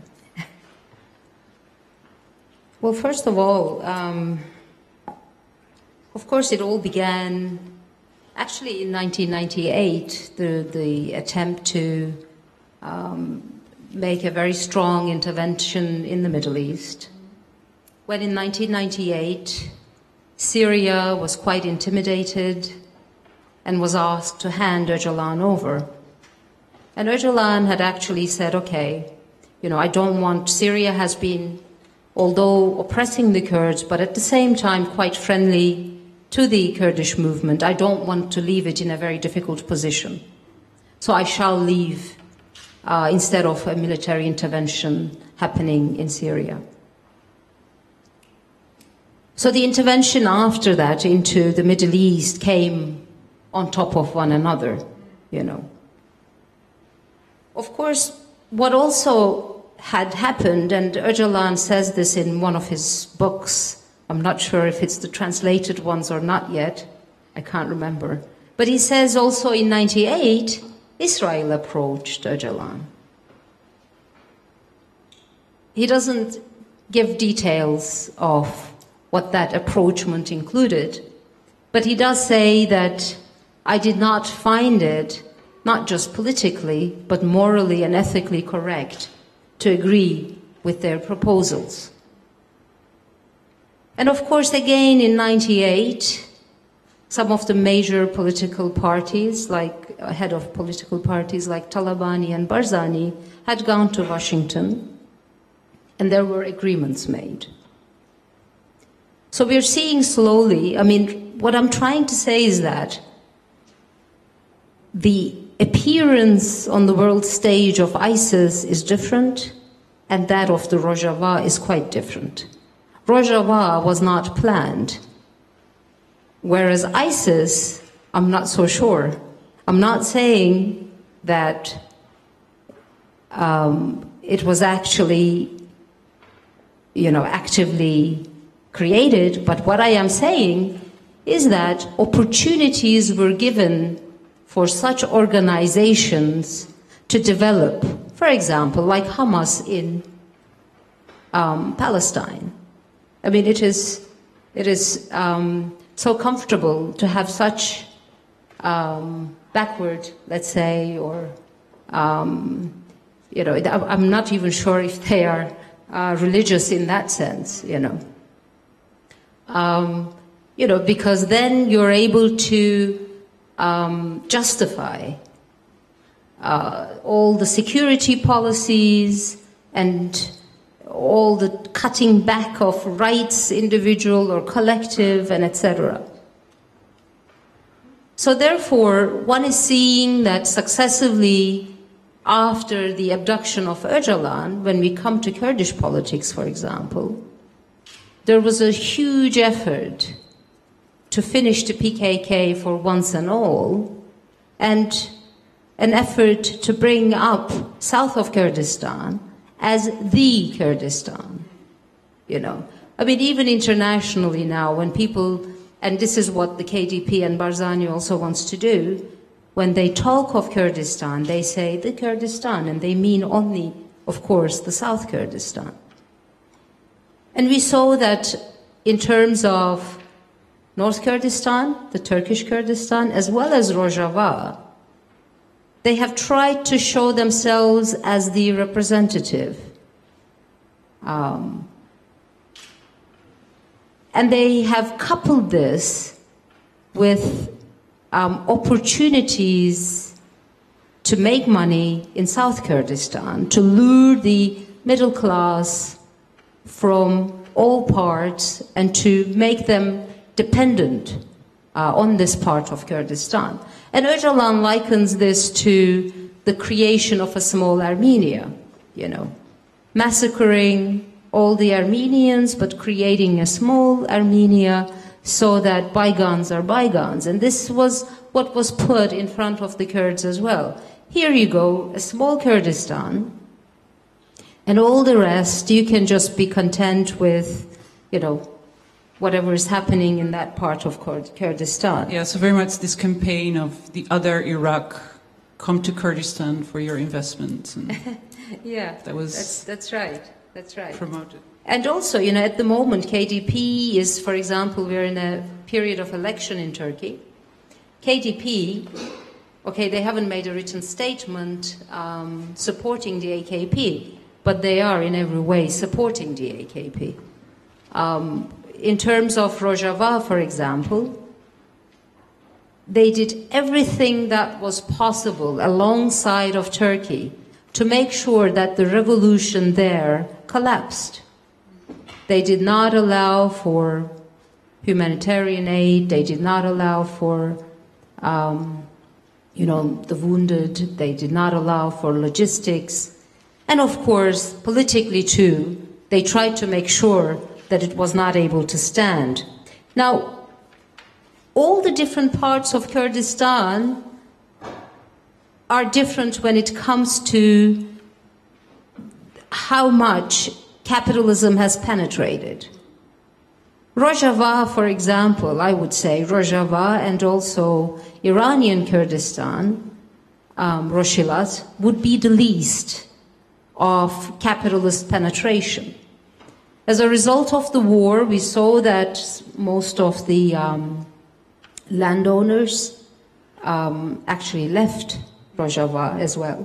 Well, first of all, um, of course, it all began actually in nineteen ninety-eight, the, the attempt to um, make a very strong intervention in the Middle East, when in nineteen ninety-eight, Syria was quite intimidated and was asked to hand Öcalan over. And Öcalan had actually said, okay, you know, I don't want, Syria has been, although oppressing the Kurds, but at the same time quite friendly to the Kurdish movement, I don't want to leave it in a very difficult position. So I shall leave uh, instead of a military intervention happening in Syria. So the intervention after that into the Middle East came on top of one another, you know. Of course, what also had happened, and Öcalan says this in one of his books, I'm not sure if it's the translated ones or not yet, I can't remember, but he says also in ninety-eight, Israel approached Öcalan. He doesn't give details of what that approachment included. But he does say that I did not find it, not just politically, but morally and ethically correct to agree with their proposals. And of course, again, in ninety-eight, some of the major political parties, like head of political parties like Talabani and Barzani, had gone to Washington, and there were agreements made. So we're seeing slowly, I mean, what I'm trying to say is that the appearance on the world stage of ISIS is different, and that of the Rojava is quite different. Rojava was not planned, whereas ISIS, I'm not so sure. I'm not saying that um, it was actually, you know, actively created, but what I am saying is that opportunities were given for such organizations to develop, for example, like Hamas in um, Palestine. I mean, it is, it is um, so comfortable to have such um, backward, let's say, or, um, you know, I'm not even sure if they are uh, religious in that sense, you know. Um, you know, because then you're able to um, justify uh, all the security policies and all the cutting back of rights, individual or collective, and et cetera. So therefore, one is seeing that successively after the abduction of Öcalan, when we come to Kurdish politics, for example, there was a huge effort to finish the P K K for once and all, and an effort to bring up south of Kurdistan as the Kurdistan, you know. I mean, even internationally now, when people, and this is what the K D P and Barzani also wants to do, when they talk of Kurdistan, they say the Kurdistan, and they mean only, of course, the South Kurdistan. And we saw that in terms of North Kurdistan, the Turkish Kurdistan, as well as Rojava, they have tried to show themselves as the representative. Um, and they have coupled this with um, opportunities to make money in South Kurdistan, to lure the middle class from all parts and to make them dependent uh, on this part of Kurdistan. And Öcalan likens this to the creation of a small Armenia, you know, massacring all the Armenians, but creating a small Armenia so that bygones are bygones. And this was what was put in front of the Kurds as well. Here you go, a small Kurdistan, and all the rest, you can just be content with, you know, whatever is happening in that part of Kurdistan.
Yeah, so very much this campaign of the other Iraq, come to Kurdistan for your investments. And
yeah,
that was
that's, that's right, that's right.
Promoted.
And also, you know, at the moment, K D P is, for example, we're in a period of election in Turkey. K D P, okay, they haven't made a written statement um, supporting the A K P, but they are in every way supporting the A K P. Um, In terms of Rojava, for example, they did everything that was possible alongside of Turkey to make sure that the revolution there collapsed. They did not allow for humanitarian aid. They did not allow for, um, you know, the wounded. They did not allow for logistics. And of course, politically too, they tried to make sure that it was not able to stand. Now, all the different parts of Kurdistan are different when it comes to how much capitalism has penetrated. Rojava, for example, I would say Rojava and also Iranian Kurdistan, um, Roshilat, would be the least of capitalist penetration. As a result of the war, we saw that most of the um, landowners um, actually left Rojava as well.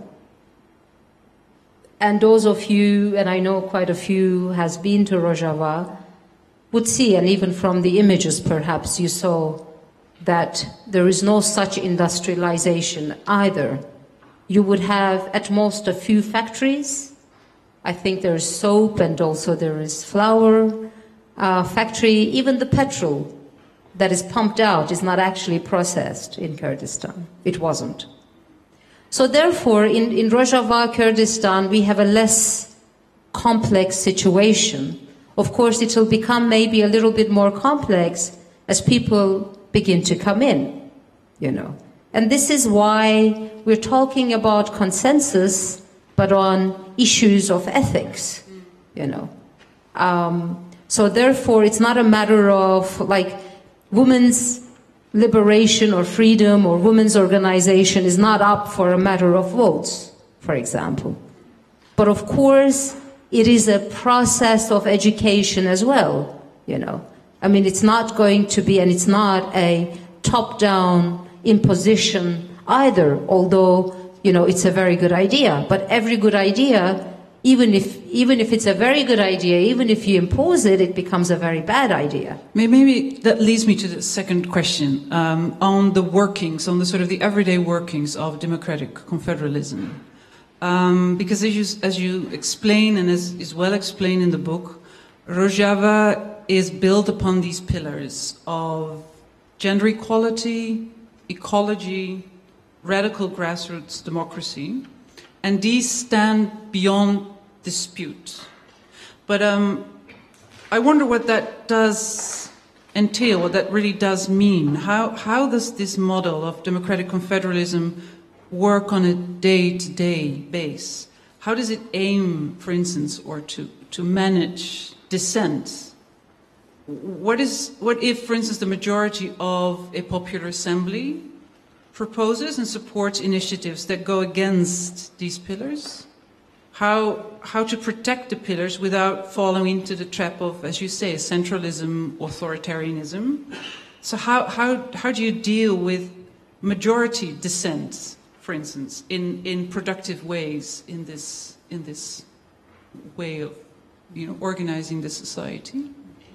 And those of you, and I know quite a few has been to Rojava, would see, and even from the images perhaps you saw, that there is no such industrialization either. You would have at most a few factories. I think there is soap and also there is flour uh, factory. Even the petrol that is pumped out is not actually processed in Kurdistan. It wasn't. So therefore, in, in Rojava, Kurdistan, we have a less complex situation. Of course, it will become maybe a little bit more complex as people begin to come in, you know. And this is why we're talking about consensus, but on issues of ethics, you know. Um, so therefore, it's not a matter of like women's liberation or freedom or women's organization is not up for a matter of votes, for example. But of course, it is a process of education as well, you know. I mean, it's not going to be, and it's not a top-down imposition either, although, you know, it's a very good idea. But every good idea, even if, even if it's a very good idea, even if you impose it, it becomes a very bad idea.
Maybe that leads me to the second question, um, on the workings, on the sort of the everyday workings of democratic confederalism. Um, because as you, as you explain, and as is well explained in the book, Rojava is built upon these pillars of gender equality, ecology, radical grassroots democracy, and these stand beyond dispute. But um, I wonder what that does entail, what that really does mean. How, how does this model of democratic confederalism work on a day-to-day base? How does it aim, for instance, or to, to manage dissent? What is, what if, for instance, the majority of a popular assembly proposes and supports initiatives that go against these pillars? How, how to protect the pillars without falling into the trap of, as you say, centralism, authoritarianism? So how, how, how do you deal with majority dissent, for instance, in, in productive ways in this, in this way of, you know, organizing the society?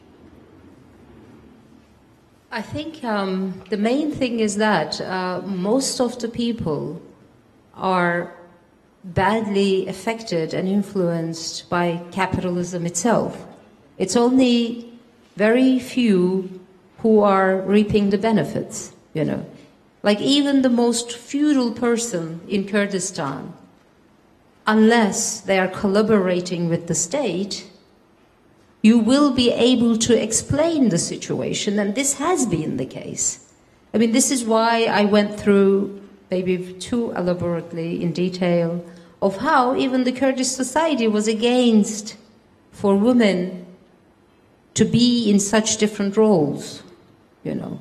I think um, the main thing is that uh, most of the people are badly affected and influenced by capitalism itself. It's only very few who are reaping the benefits, you know. Like even the most feudal person in Kurdistan, unless they are collaborating with the state, you will be able to explain the situation, and this has been the case. I mean, this is why I went through, maybe too elaborately in detail, of how even the Kurdish society was against for women to be in such different roles, you know.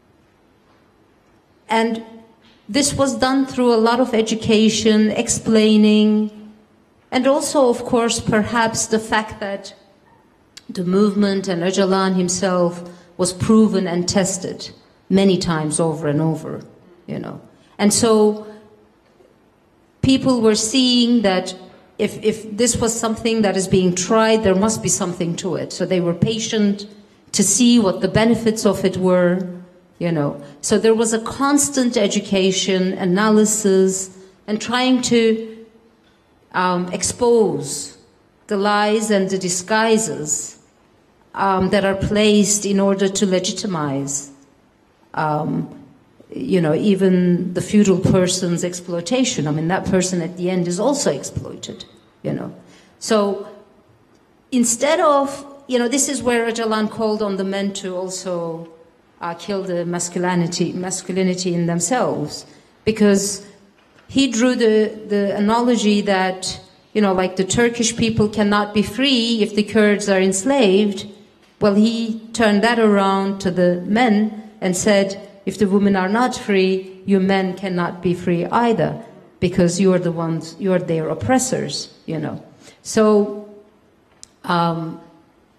And this was done through a lot of education, explaining, and also, of course, perhaps the fact that the movement and Öcalan himself was proven and tested many times over and over, you know. And so people were seeing that if, if this was something that is being tried, there must be something to it. So they were patient to see what the benefits of it were, you know. So there was a constant education, analysis, and trying to um, expose the lies and the disguises Um, that are placed in order to legitimize, um, you know, even the feudal person's exploitation. I mean, that person at the end is also exploited, you know. So instead of, you know, this is where Öcalan called on the men to also uh, kill the masculinity, masculinity in themselves, because he drew the, the analogy that, you know, like the Turkish people cannot be free if the Kurds are enslaved. Well, he turned that around to the men and said, if the women are not free, you men cannot be free either, because you are the ones, you are their oppressors, you know. So um,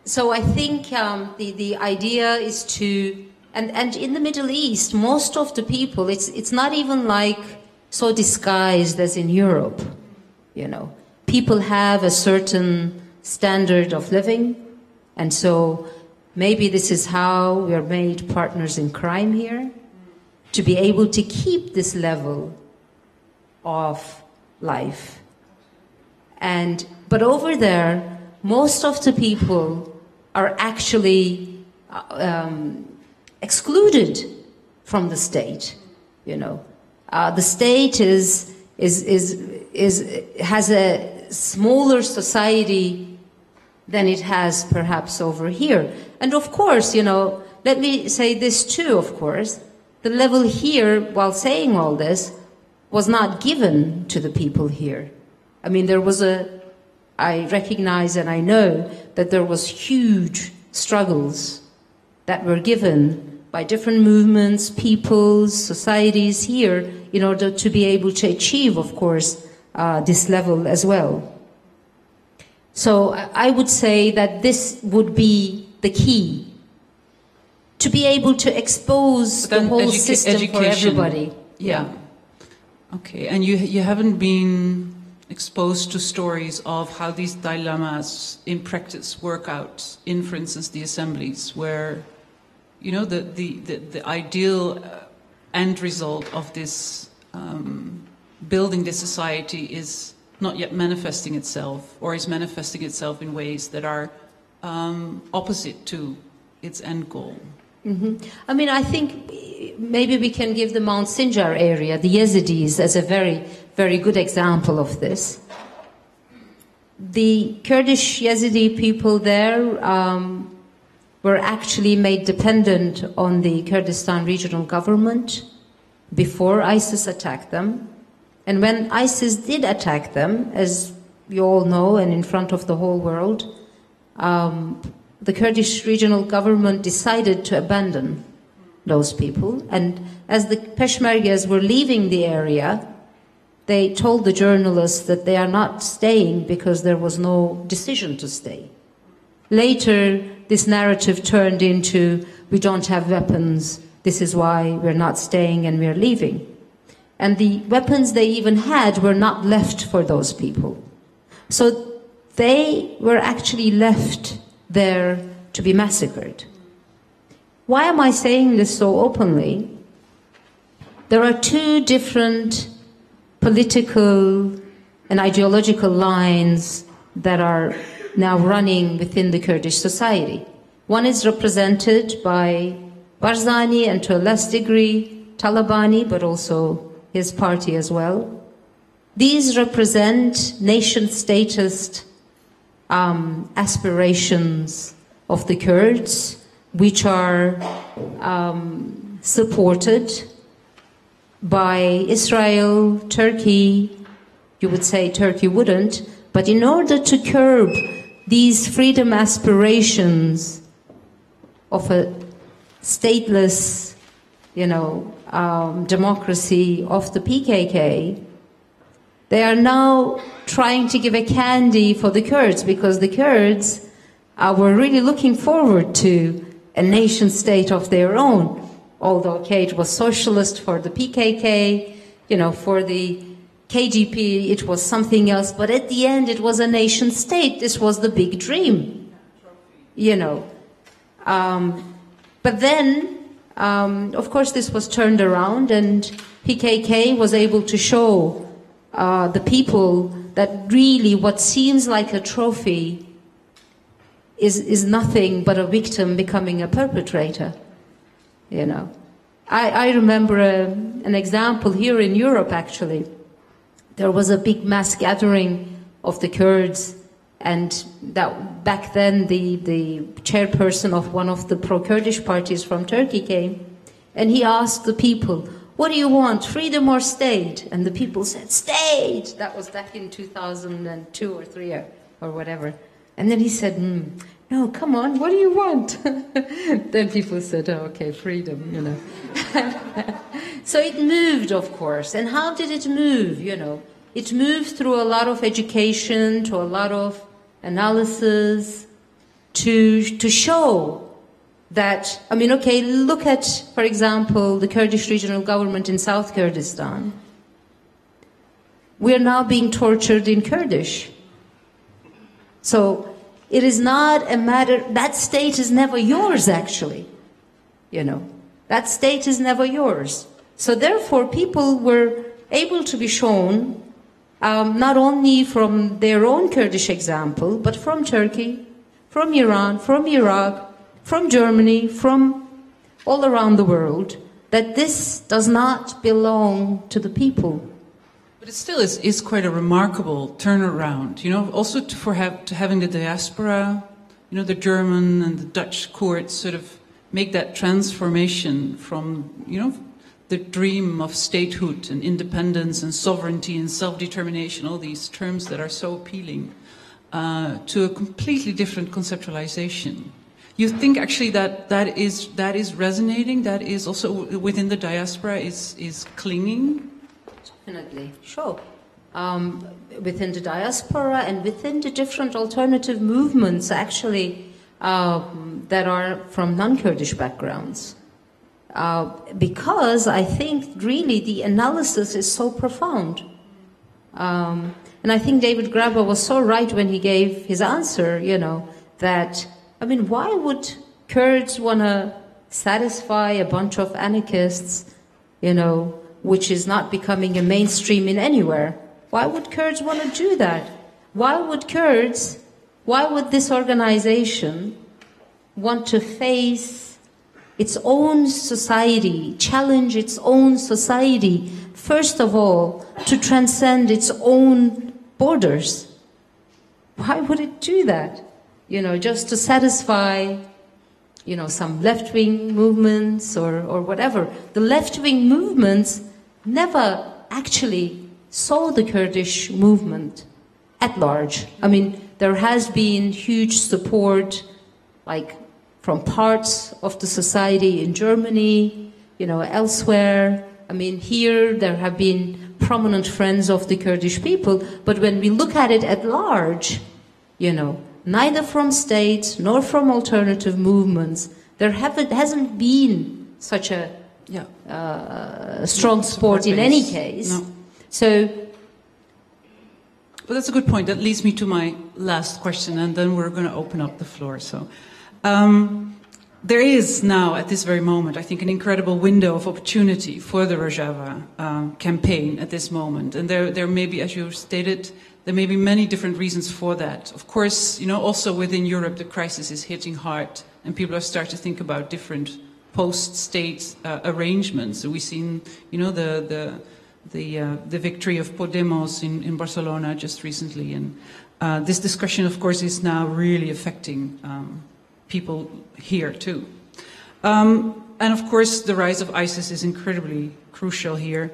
so I think um, the, the idea is to, and, and in the Middle East, most of the people, it's, it's not even like so disguised as in Europe, you know. People have a certain standard of living, and so maybe this is how we are made partners in crime here, to be able to keep this level of life. And, but over there, most of the people are actually um, excluded from the state, you know. Uh, the state is, is, is, is, has a smaller society than it has perhaps over here. And of course, you know, let me say this too, of course, the level here, while saying all this, was not given to the people here. I mean, there was a, I recognize and I know that there was huge struggles that were given by different movements, peoples, societies here in order to be able to achieve, of course, uh, this level as well. So I would say that this would be the key, to be able to expose the whole system
education.
for everybody.
Yeah. Okay, and you, you haven't been exposed to stories of how these dilemmas in practice work out in, for instance, the assemblies, where, you know, the, the, the, the ideal uh, end result of this um, building this society is not yet manifesting itself, or is manifesting itself in ways that are um, opposite to its end goal.
Mm-hmm. I mean, I think maybe we can give the Mount Sinjar area, the Yazidis, as a very, very good example of this. The Kurdish Yazidi people there um, were actually made dependent on the Kurdistan regional government before ISIS attacked them. And when ISIS did attack them, as you all know, and in front of the whole world, um, the Kurdish regional government decided to abandon those people. And as the Peshmergas were leaving the area, they told the journalists that they are not staying because there was no decision to stay. Later, this narrative turned into, we don't have weapons, this is why we're not staying and we're leaving. And the weapons they even had were not left for those people. So they were actually left there to be massacred. Why am I saying this so openly? There are two different political and ideological lines that are now running within the Kurdish society. One is represented by Barzani and to a less degree Talabani, but also his party as well. These represent nation-statist um, aspirations of the Kurds, which are um, supported by Israel, Turkey. You would say Turkey wouldn't, but in order to curb these freedom aspirations of a stateless, you know, um, democracy of the P K K, they are now trying to give a candy for the Kurds, because the Kurds uh, were really looking forward to a nation state of their own. Although, okay, it was socialist for the P K K, you know, for the K G P it was something else, but at the end it was a nation state. This was the big dream, you know. Um, but then, um, of course, this was turned around, and P K K was able to show uh, the people that really what seems like a trophy is, is nothing but a victim becoming a perpetrator. You know, I, I remember a, an example here in Europe, actually. There was a big mass gathering of the Kurds, and that back then the, the chairperson of one of the pro-Kurdish parties from Turkey came, and he asked the people, what do you want, freedom or state? And the people said, state! That was back in two thousand two or three or, or whatever. And then he said, mm, no, come on, what do you want? Then people said, oh, okay, freedom, you know. So it moved, of course. And how did it move, you know? It moved through a lot of education, to a lot of analysis, to, to show that, I mean, okay, look at, for example, the Kurdish regional government in South Kurdistan. We are now being tortured in Kurdish. So it is not a matter, that state is never yours, actually. You know, that state is never yours. So therefore, people were able to be shown um, not only from their own Kurdish example, but from Turkey, from Iran, from Iraq, from Germany, from all around the world, that this does not belong to the people.
But it still is, is quite a remarkable turnaround, you know, also to, for have, to having the diaspora, you know, the German and the Dutch courts sort of make that transformation from, you know, the dream of statehood and independence and sovereignty and self-determination, all these terms that are so appealing, uh, to a completely different conceptualization. You think actually that that is, that is resonating, that is also within the diaspora is, is clinging?
Definitely, sure. Um, within the diaspora and within the different alternative movements, actually, um, that are from non-Kurdish backgrounds. Uh, because I think really the analysis is so profound. Um, and I think David Graeber was so right when he gave his answer, you know, that, I mean, why would Kurds want to satisfy a bunch of anarchists, you know, which is not becoming a mainstream in anywhere? Why would Kurds want to do that? Why would Kurds, why would this organization want to face its own society, challenge its own society, first of all, to transcend its own borders? Why would it do that? You know, just to satisfy, you know, some left-wing movements or, or whatever. The left-wing movements never actually saw the Kurdish movement at large. I mean, there has been huge support, like, from parts of the society in Germany, you know, elsewhere. I mean, here there have been prominent friends of the Kurdish people, but when we look at it at large, you know, neither from states nor from alternative movements, there haven't, hasn't been such a yeah. uh, strong support in any case.
No.
So,
well, that's a good point. That leads me to my last question, and then we're going to open up the floor. So, um, there is now, at this very moment, I think, an incredible window of opportunity for the Rojava um, campaign at this moment. And there, there may be, as you stated, there may be many different reasons for that. Of course, you know, also within Europe, the crisis is hitting hard, and people are starting to think about different post-state uh, arrangements. So we've seen, you know, the the the, uh, the victory of Podemos in, in Barcelona just recently, and uh, this discussion, of course, is now really affecting um, people here too. Um, and of course, the rise of ISIS is incredibly crucial here.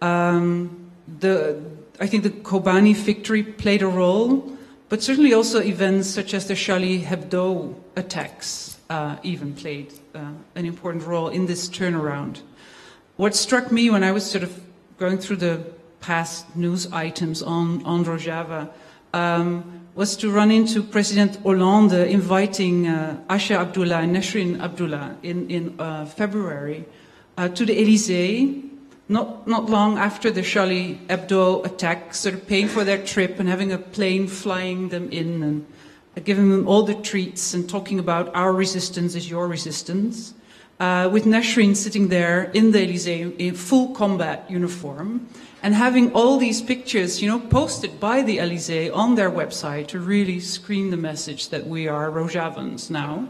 Um, the I think the Kobani victory played a role, but certainly also events such as the Charlie Hebdo attacks uh, even played uh, an important role in this turnaround. What struck me when I was sort of going through the past news items on, on Rojava um, was to run into President Hollande inviting uh, Asha Abdullah and Nesrin Abdullah in, in uh, February uh, to the Elysee. Not, not long after the Charlie Hebdo attack, sort of paying for their trip and having a plane flying them in and giving them all the treats and talking about our resistance is your resistance. Uh, with Nesrin sitting there in the Elysee in full combat uniform and having all these pictures, you know, posted by the Elysee on their website to really screen the message that we are Rojavans now.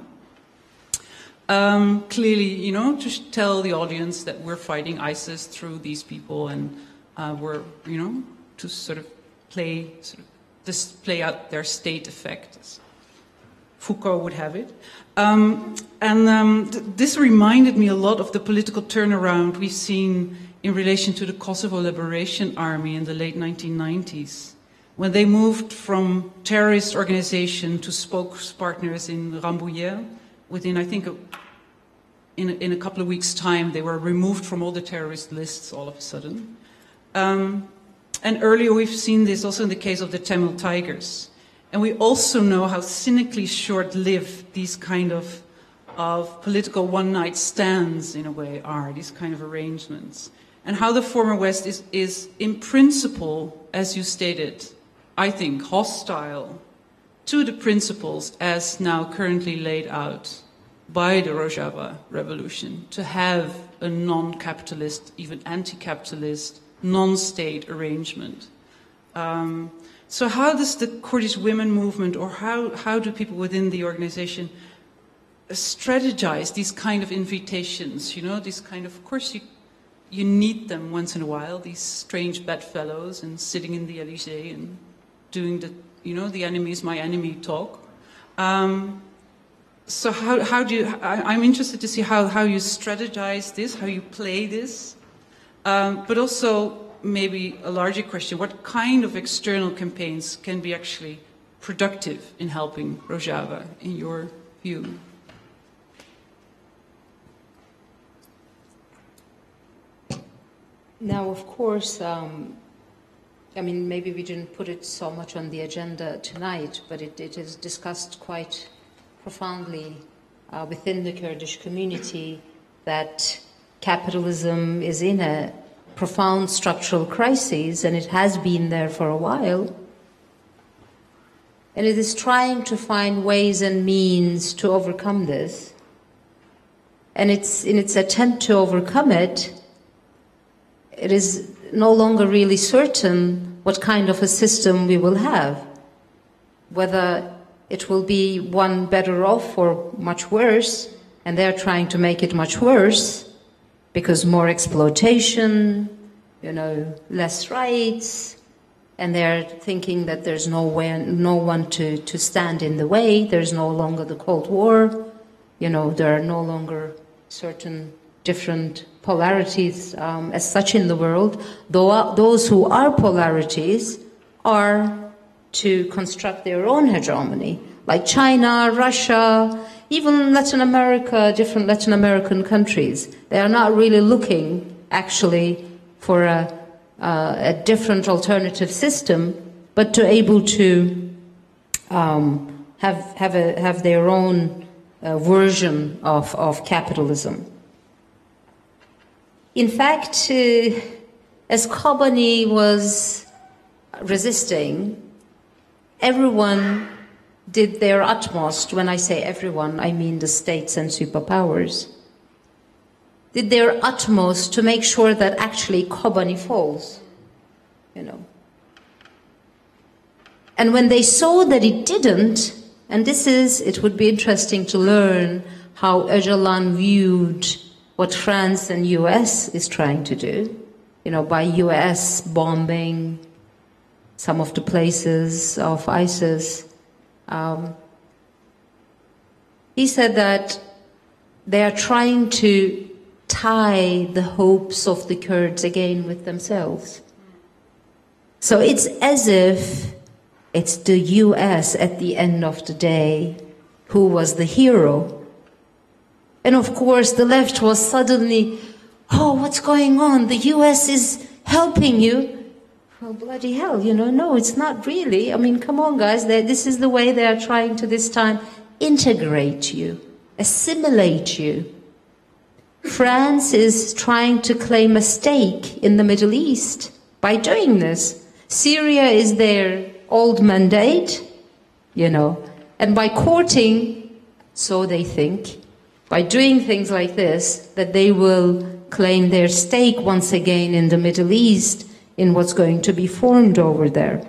Um, clearly, you know, to tell the audience that we're fighting ISIS through these people, and uh, we're, you know, to sort of play, sort of display out their state effect, as Foucault would have it. Um, and um, th this reminded me a lot of the political turnaround we've seen in relation to the Kosovo Liberation Army in the late nineteen nineties, when they moved from terrorist organization to spokespartners in Rambouillet. Within, I think, a, in, a, in a couple of weeks' time, they were removed from all the terrorist lists all of a sudden. Um, and earlier we've seen this also in the case of the Tamil Tigers. And we also know how cynically short-lived these kind of, of political one-night stands, in a way, are, these kind of arrangements. And how the former West is, is in principle, as you stated, I think, hostile to the principles as now currently laid out by the Rojava revolution, to have a non-capitalist, even anti-capitalist, non-state arrangement. Um, so how does the Kurdish Women Movement, or how, how do people within the organization strategize these kind of invitations, you know, these kind of, of course you, you need them once in a while, these strange bedfellows and sitting in the Elysee and doing the, you know, the enemy is my enemy talk. Um, so how, how do you, I, I'm interested to see how, how you strategize this, how you play this, um, but also maybe a larger question, what kind of external campaigns can be actually productive in helping Rojava, in your view?
Now, of course, um, I mean, maybe we didn't put it so much on the agenda tonight, but it, it is discussed quite profoundly uh, within the Kurdish community that capitalism is in a profound structural crisis, and it has been there for a while. And it is trying to find ways and means to overcome this. And it's in its attempt to overcome it, it is no longer really certain what kind of a system we will have, whether it will be one better off or much worse, and they're trying to make it much worse because more exploitation, you know, less rights, and they're thinking that there's no way, no one to, to stand in the way. There's no longer the Cold War, you know, there are no longer certain different polarities um, as such in the world, though those who are polarities are to construct their own hegemony, like China, Russia, even Latin America, different Latin American countries. They are not really looking, actually, for a, uh, a different alternative system, but to able to um, have, have, a, have their own uh, version of, of capitalism. In fact, uh, as Kobani was resisting, everyone did their utmost. When I say everyone, I mean the states and superpowers, did their utmost to make sure that actually Kobani falls, you know. And when they saw that it didn't, and this is, it would be interesting to learn how Öcalan viewed what France and U S is trying to do, you know, by U S bombing some of the places of ISIS. Um, he said that they are trying to tie the hopes of the Kurds again with themselves. So it's as if it's the U S at the end of the day who was the hero. And of course, the left was suddenly, oh, what's going on? The U S is helping you. Well, bloody hell, you know, no, it's not really. I mean, come on, guys. This is the way they are trying to this time integrate you, assimilate you. France is trying to claim a stake in the Middle East by doing this. Syria is their old mandate, you know, and by courting, so they think, by doing things like this, that they will claim their stake once again in the Middle East, in what's going to be formed over there.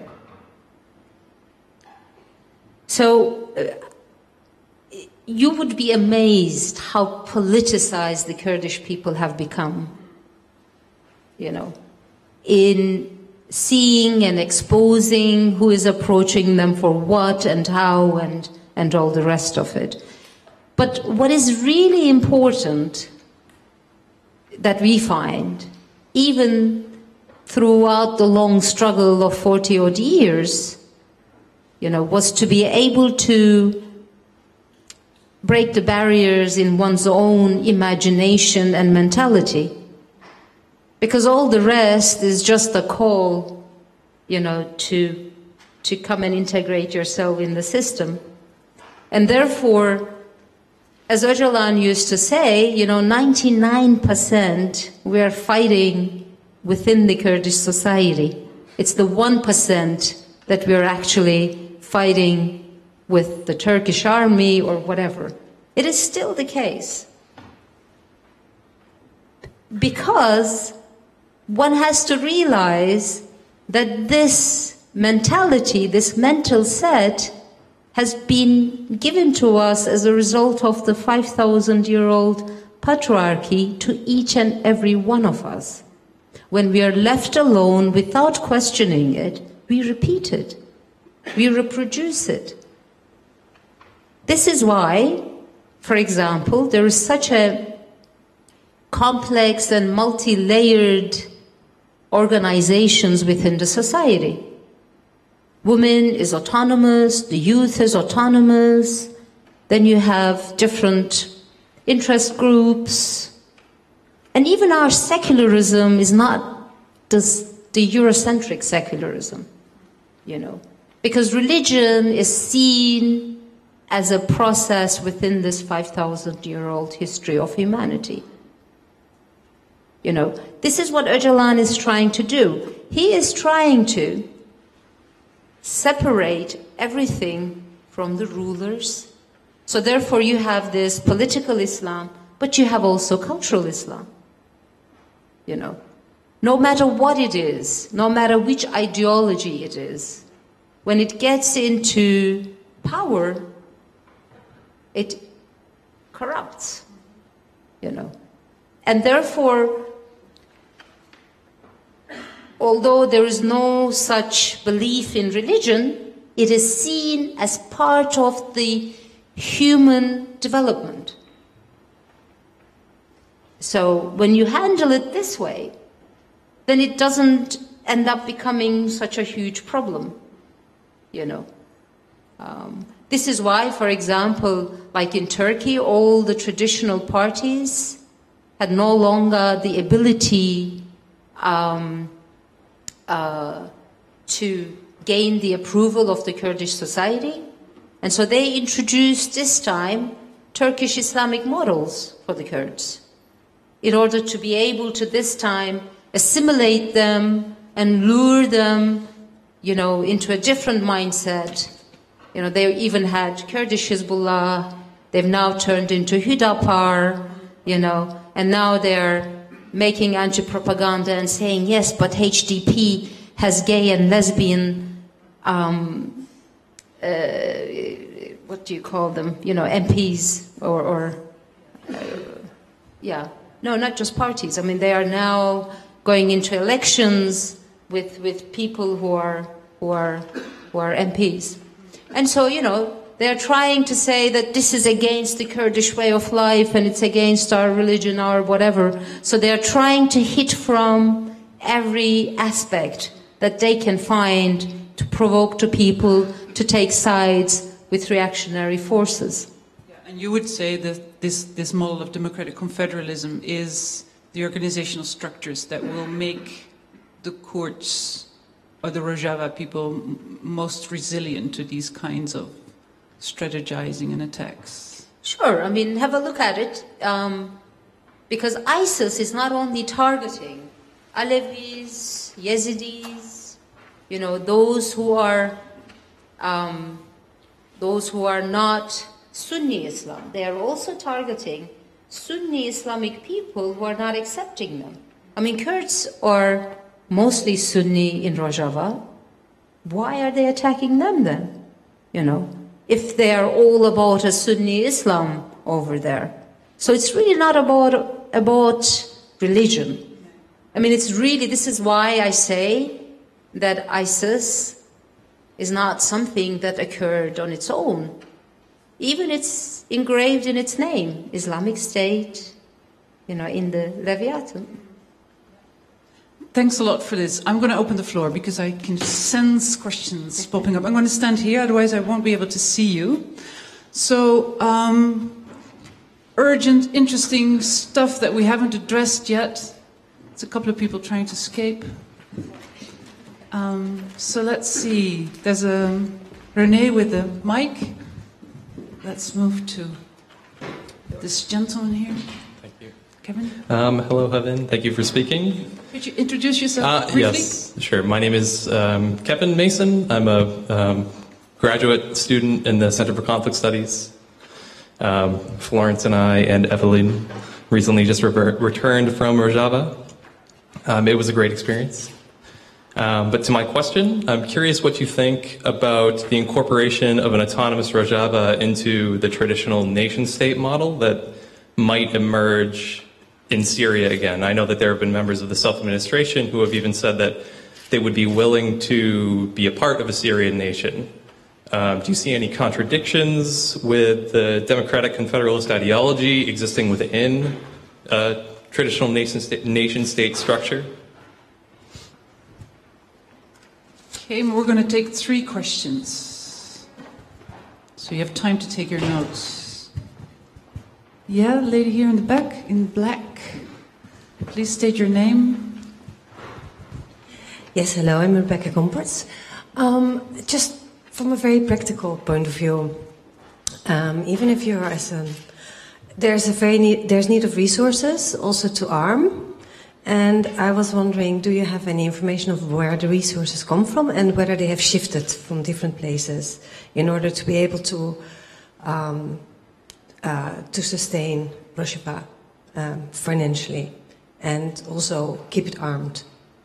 So uh, you would be amazed how politicized the Kurdish people have become, you know, in seeing and exposing who is approaching them for what and how and, and all the rest of it. But what is really important that we find, even throughout the long struggle of forty odd years, you know, was to be able to break the barriers in one's own imagination and mentality. Because all the rest is just a call, you know, to to come and integrate yourself in the system. And therefore, as Öcalan used to say, you know, ninety-nine percent we are fighting within the Kurdish society. It's the one percent that we are actually fighting with the Turkish army or whatever. It is still the case. Because one has to realize that this mentality, this mental set, has been given to us as a result of the five thousand year old patriarchy to each and every one of us. When we are left alone without questioning it, we repeat it. We reproduce it. This is why, for example, there is such a complex and multi-layered organizations within the society. Women is autonomous, the youth is autonomous, then you have different interest groups, and even our secularism is not this, the Eurocentric secularism, you know, because religion is seen as a process within this five thousand year old history of humanity. You know, this is what Öcalan is trying to do. He is trying to separate everything from the rulers. So therefore you have this political Islam, but you have also cultural Islam. You know, no matter what it is, no matter which ideology it is, when it gets into power, it corrupts, you know. And therefore, although there is no such belief in religion, it is seen as part of the human development. So when you handle it this way, then it doesn't end up becoming such a huge problem, you know. Um, this is why, for example, like in Turkey, all the traditional parties had no longer the ability um, uh, to gain the approval of the Kurdish society. And so they introduced this time Turkish Islamic models for the Kurds in order to be able to this time assimilate them and lure them, you know, into a different mindset. You know, they even had Kurdish Hezbollah, they've now turned into Hüdapar, you know, and now they're making anti-propaganda and saying, yes, but H D P has gay and lesbian, um, uh, what do you call them, you know, M Ps or, or uh, yeah, no, not just parties. I mean, they are now going into elections with, with people who are, who are, who are M Ps. And so, you know, they're trying to say that this is against the Kurdish way of life and it's against our religion or whatever. So they're trying to hit from every aspect that they can find to provoke to people to take sides with reactionary forces.
Yeah, and you would say that this, this model of democratic confederalism is the organizational structures that will make the Kurds or the Rojava people most resilient to these kinds of strategizing and attacks?
Sure, I mean, have a look at it, um, because ISIS is not only targeting Alevis, Yazidis, you know, those who are, um, those who are not Sunni Islam. They are also targeting Sunni Islamic people who are not accepting them. I mean, Kurds are mostly Sunni in Rojava. Why are they attacking them then? You know, if they are all about a Sunni Islam over there. So it's really not about, about religion. I mean, it's really, this is why I say that ISIS is not something that occurred on its own. Even it's engraved in its name, Islamic State, you know, in the Leviathan.
Thanks a lot for this. I'm going to open the floor because I can sense questions popping up. I'm going to stand here, otherwise I won't be able to see you. So, um, urgent, interesting stuff that we haven't addressed yet. There's a couple of people trying to escape. Um, so let's see. There's a Renee with the mic. Let's move to this gentleman here.
Thank you.
Kevin?
Um, hello, Heaven. Thank you for speaking.
Could you introduce yourself
Uh,
briefly?
yes, sure. My name is um, Kevin Mason. I'm a um, graduate student in the Center for Conflict Studies. Um, Florence and I and Evelyn recently just re- returned from Rojava. Um, it was a great experience. Um, but to my question, I'm curious what you think about the incorporation of an autonomous Rojava into the traditional nation-state model that might emerge in Syria again. I know that there have been members of the self-administration who have even said that they would be willing to be a part of a Syrian nation. Um, do you see any contradictions with the democratic confederalist ideology existing within a traditional nation-state, nation-state structure?
Okay, we're going to take three questions. So you have time to take your notes. Yeah, lady here in the back, in black. Please state your name.
Yes, hello, I'm Rebecca Gompertz. Um, just from a very practical point of view, um, even if you're as a, there's a very need, there's need of resources also to arm. And I was wondering, do you have any information of where the resources come from and whether they have shifted from different places in order to be able to um, uh, to sustain Rojava um, financially and also keep it armed?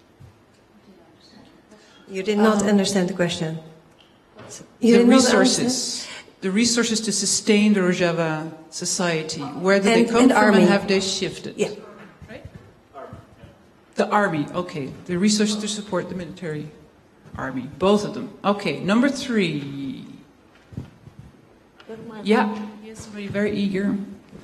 You did not
Um,
understand the question. You
the
did not
resources,
understand?
the resources to sustain the Rojava society, where do
And-
they come
and
from
army.
and have they shifted?
Yeah.
The army, okay. The resources to support the military army, both of them. Okay, number three. Yeah, yes, somebody very eager.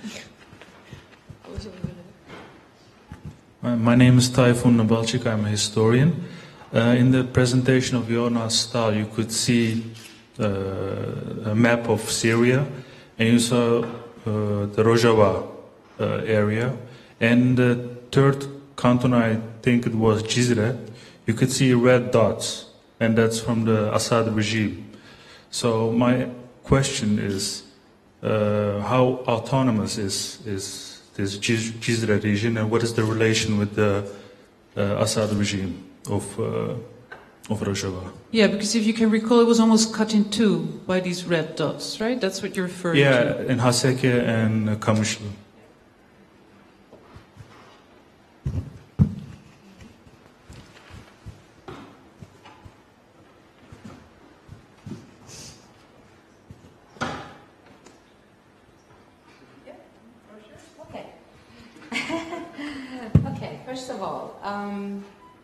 Uh, My name is Tayfun Nabalchik, I'm a historian. Uh, in the presentation of Jonas Stahl, you could see uh, a map of Syria, and you saw uh, the Rojava uh, area, and the third canton, I think it was Cizre, you could see red dots, and that's from the Assad regime. So my question is, uh, how autonomous is, is this Cizre region, and what is the relation with the uh, Assad regime of, uh, of Rojava?
Yeah, because if you can recall, it was almost cut in two by these red dots, right? That's what you're referring
Yeah,
to.
in Haseke and uh, Kamishli.
Okay, first of all, um,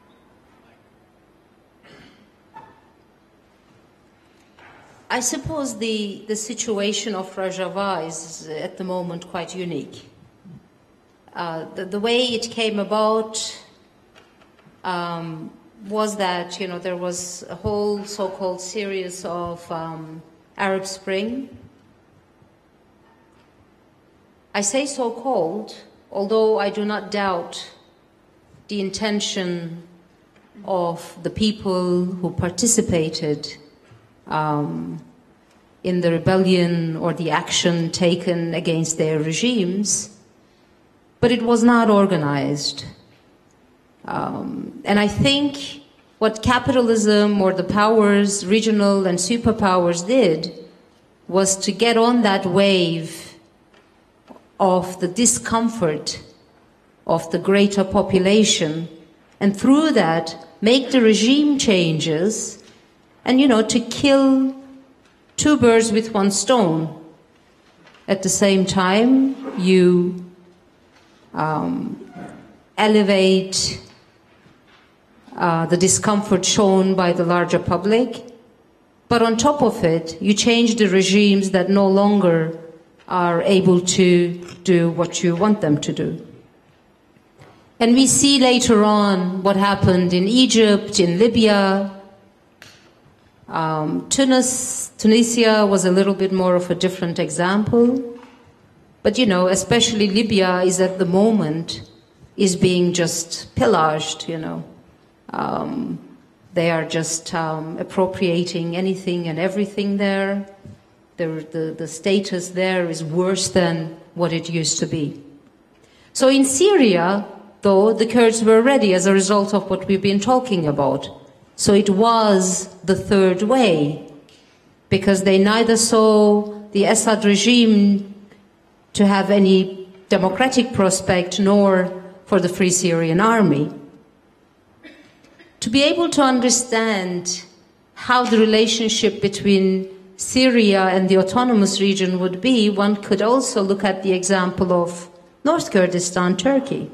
I suppose the, the situation of Rojava is at the moment quite unique. Uh, the, the way it came about um, was that, you know, there was a whole so-called series of um, Arab Spring. I say so-called, although I do not doubt the intention of the people who participated um, in the rebellion or the action taken against their regimes, but it was not organized. Um, and I think what capitalism or the powers, regional and superpowers, did was to get on that wave of the discomfort of the greater population, and through that make the regime changes, and, you know, to kill two birds with one stone. At the same time, you um, elevate uh, the discomfort shown by the larger public, but on top of it, you change the regimes that no longer are able to do what you want them to do. And we see later on what happened in Egypt, in Libya. Um, Tunis, Tunisia was a little bit more of a different example. But, you know, especially Libya is at the moment is being just pillaged, you know. Um, They are just um, appropriating anything and everything there. The, the, the status there is worse than what it used to be. So in Syria, though, the Kurds were ready as a result of what we've been talking about. So it was the third way, because they neither saw the Assad regime to have any democratic prospect nor for the Free Syrian Army. To be able to understand how the relationship between Syria and the autonomous region would be, one could also look at the example of North Kurdistan, Turkey.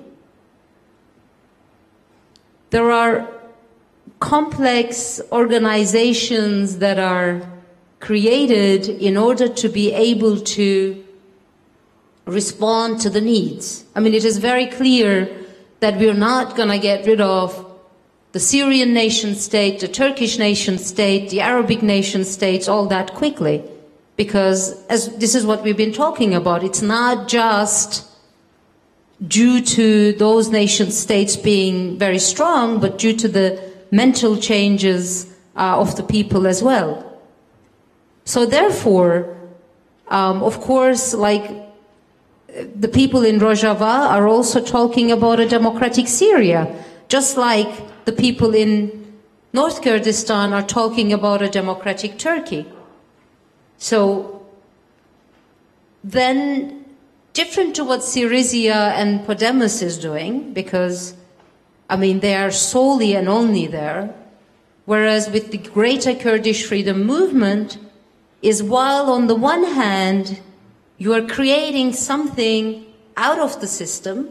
There are complex organizations that are created in order to be able to respond to the needs. I mean, it is very clear that we're not going to get rid of the Syrian nation state, the Turkish nation state, the Arabic nation states all that quickly, because as this is what we've been talking about, it's not just due to those nation states being very strong, but due to the mental changes uh, of the people as well. So therefore, um, of course, like the people in Rojava are also talking about a democratic Syria, just like the people in North Kurdistan are talking about a democratic Turkey. So then, different to what Syriza and Podemos is doing, because, I mean, they are solely and only there, whereas with the greater Kurdish freedom movement is, while on the one hand you are creating something out of the system,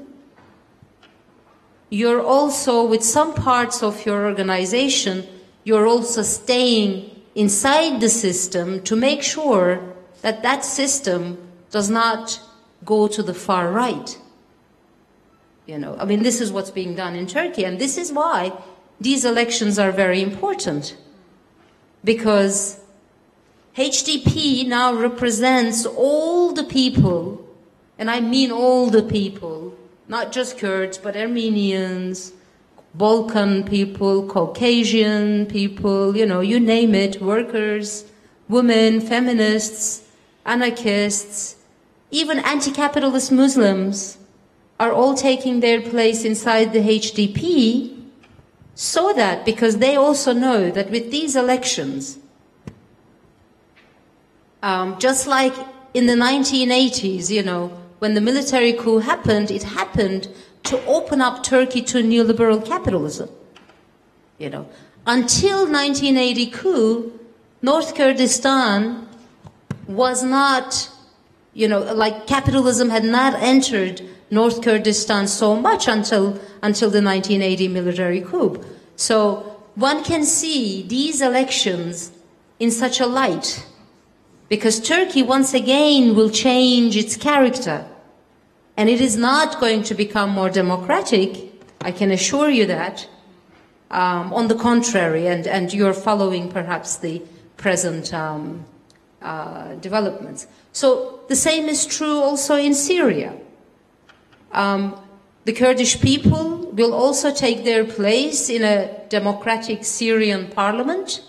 you're also, with some parts of your organization, you're also staying inside the system to make sure that that system does not go to the far right. You know, I mean, this is what's being done in Turkey, and this is why these elections are very important, because H D P now represents all the people, and I mean all the people, not just Kurds, but Armenians, Balkan people, Caucasian people, you know, you name it, workers, women, feminists, anarchists, even anti-capitalist Muslims are all taking their place inside the H D P, so that, because they also know that with these elections, um, just like in the nineteen eighties, you know, when the military coup happened, it happened to open up Turkey to neoliberal capitalism. You know, until nineteen eighty coup, North Kurdistan was not, you know, like capitalism had not entered North Kurdistan so much until until the nineteen eighty military coup. So one can see these elections in such a light, because Turkey once again will change its character. And it is not going to become more democratic, I can assure you that. Um, on the contrary, and, and you're following perhaps the present um, uh, developments. So the same is true also in Syria. Um, the Kurdish people will also take their place in a democratic Syrian parliament.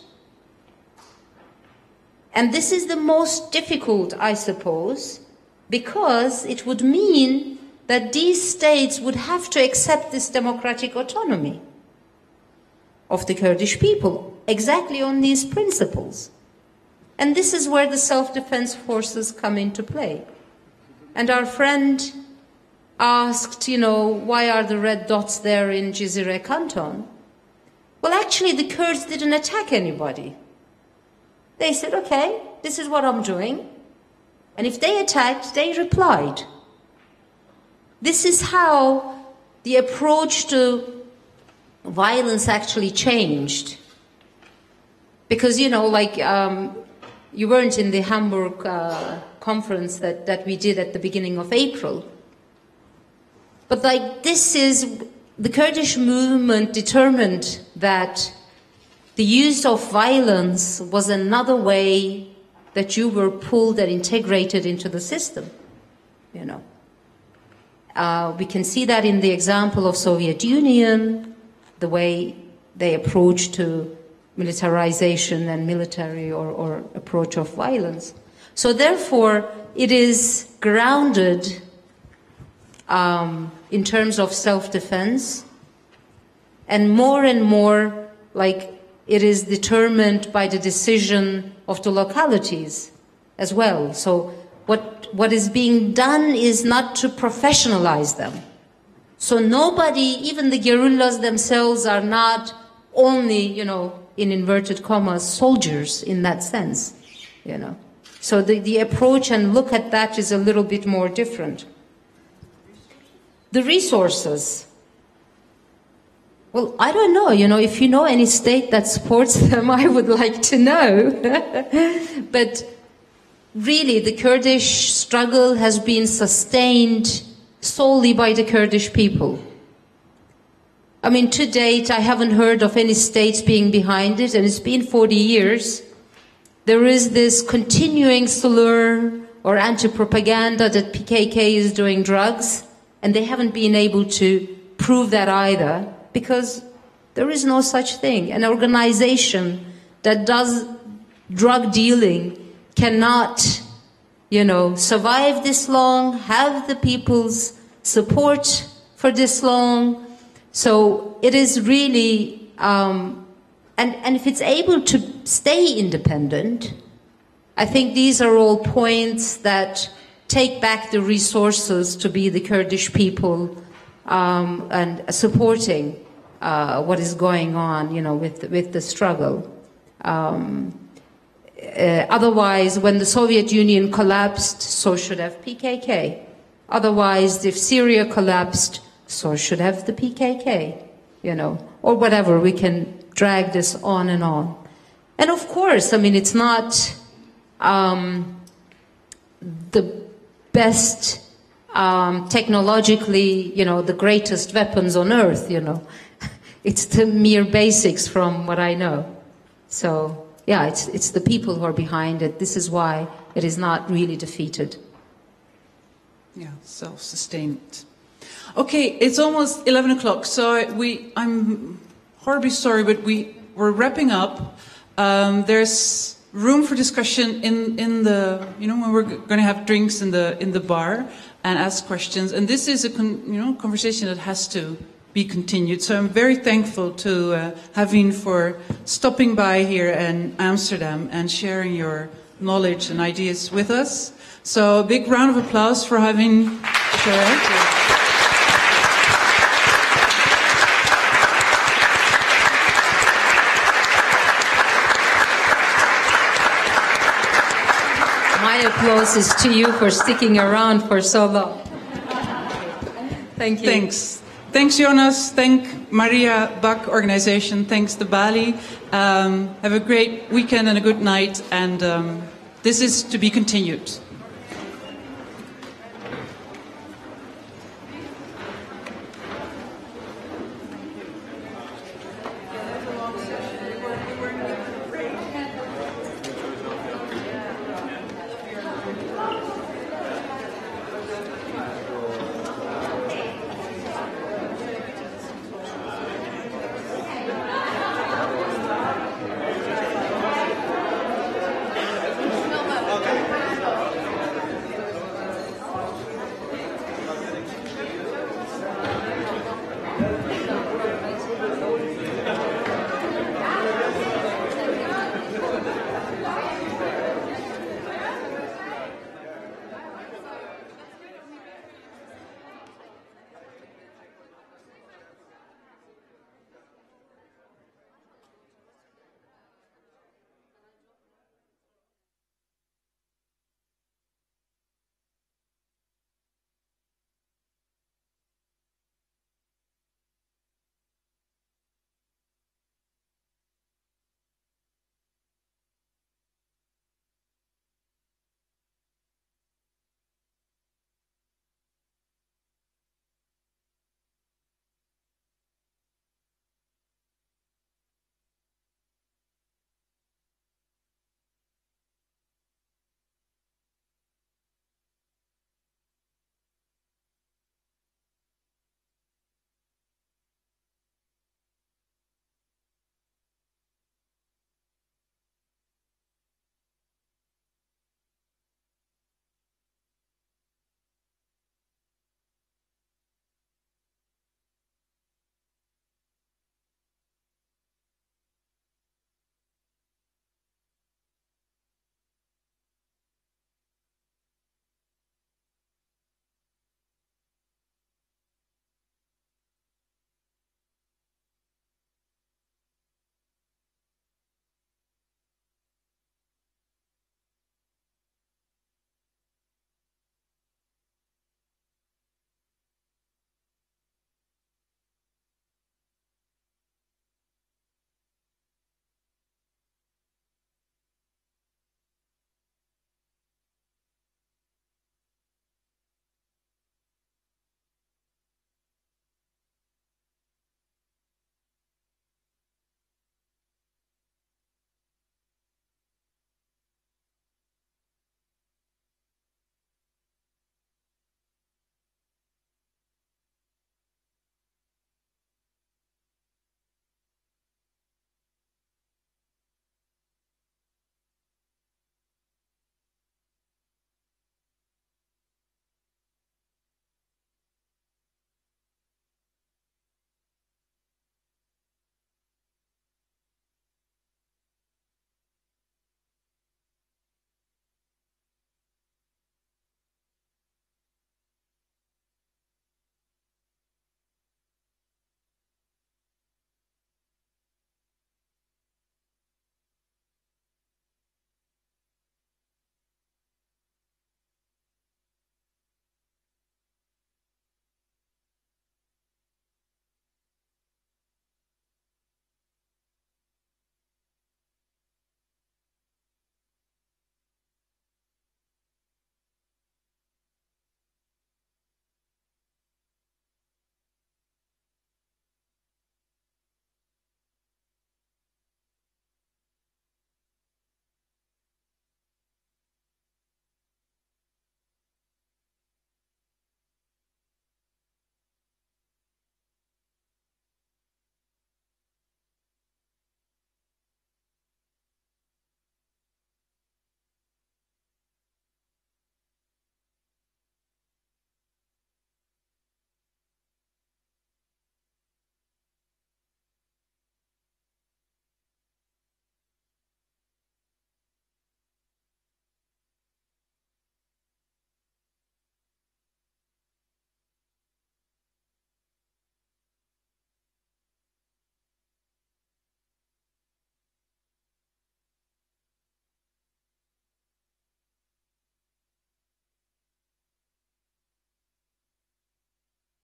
And this is the most difficult, I suppose, because it would mean that these states would have to accept this democratic autonomy of the Kurdish people, exactly on these principles. And this is where the self-defense forces come into play. And our friend asked, you know, why are the red dots there in Cizre Canton? Well, actually, the Kurds didn't attack anybody. They said, okay, this is what I'm doing. And if they attacked, they replied. This is how the approach to violence actually changed. Because, you know, like, um, you weren't in the Hamburg uh, conference that, that we did at the beginning of April. But, like, this is, the Kurdish movement determined that the use of violence was another way that you were pulled and integrated into the system, you know. Uh, we can see that in the example of Soviet Union, the way their approach to militarization and military or, or approach of violence. So therefore, it is grounded um, in terms of self-defense, and more and more like it is determined by the decision of the localities as well. So what, what is being done is not to professionalize them. So nobody, even the guerrillas themselves, are not only, you know, in inverted commas, soldiers in that sense, you know. So the, the approach and look at that is a little bit more different. The resources. Well, I don't know, you know, if you know any state that supports them, I would like to know. But really, the Kurdish struggle has been sustained solely by the Kurdish people. I mean, to date, I haven't heard of any states being behind it, and it's been forty years. There is this continuing slur or anti-propaganda that P K K is doing drugs, and they haven't been able to prove that either, because there is no such thing. An organization that does drug dealing cannot, you know, survive this long, have the people's support for this long. So it is really, um, and, and if it's able to stay independent, I think these are all points that take back the resources to be the Kurdish people um, and supporting uh, what is going on, you know, with, with the struggle. Um, uh, otherwise, when the Soviet Union collapsed, so should have P K K. Otherwise, if Syria collapsed, so should have the P K K, you know, or whatever. We can drag this on and on. And of course, I mean, it's not um, the best um, technologically, you know, the greatest weapons on earth, you know. It's the mere basics from what I know. So, yeah, it's, it's the people who are behind it. This is why it is not really defeated.
Yeah, self-sustained. Okay, it's almost eleven o'clock, so we, I'm horribly sorry, but we, we're wrapping up. Um, there's room for discussion in, in the, you know, when we're going to have drinks in the, in the bar and ask questions. And this is a, con, you know, conversation that has to be continued. So I'm very thankful to uh, Haveen for stopping by here in Amsterdam and sharing your knowledge and ideas with us. So a big round of applause for Haveen.
My applause is to you for sticking around for so long. Thank you.
Thanks. Thanks, Jonas. Thank Maria Bach organization. Thanks to Bali. Um, have a great weekend and a good night. And um, this is to be continued.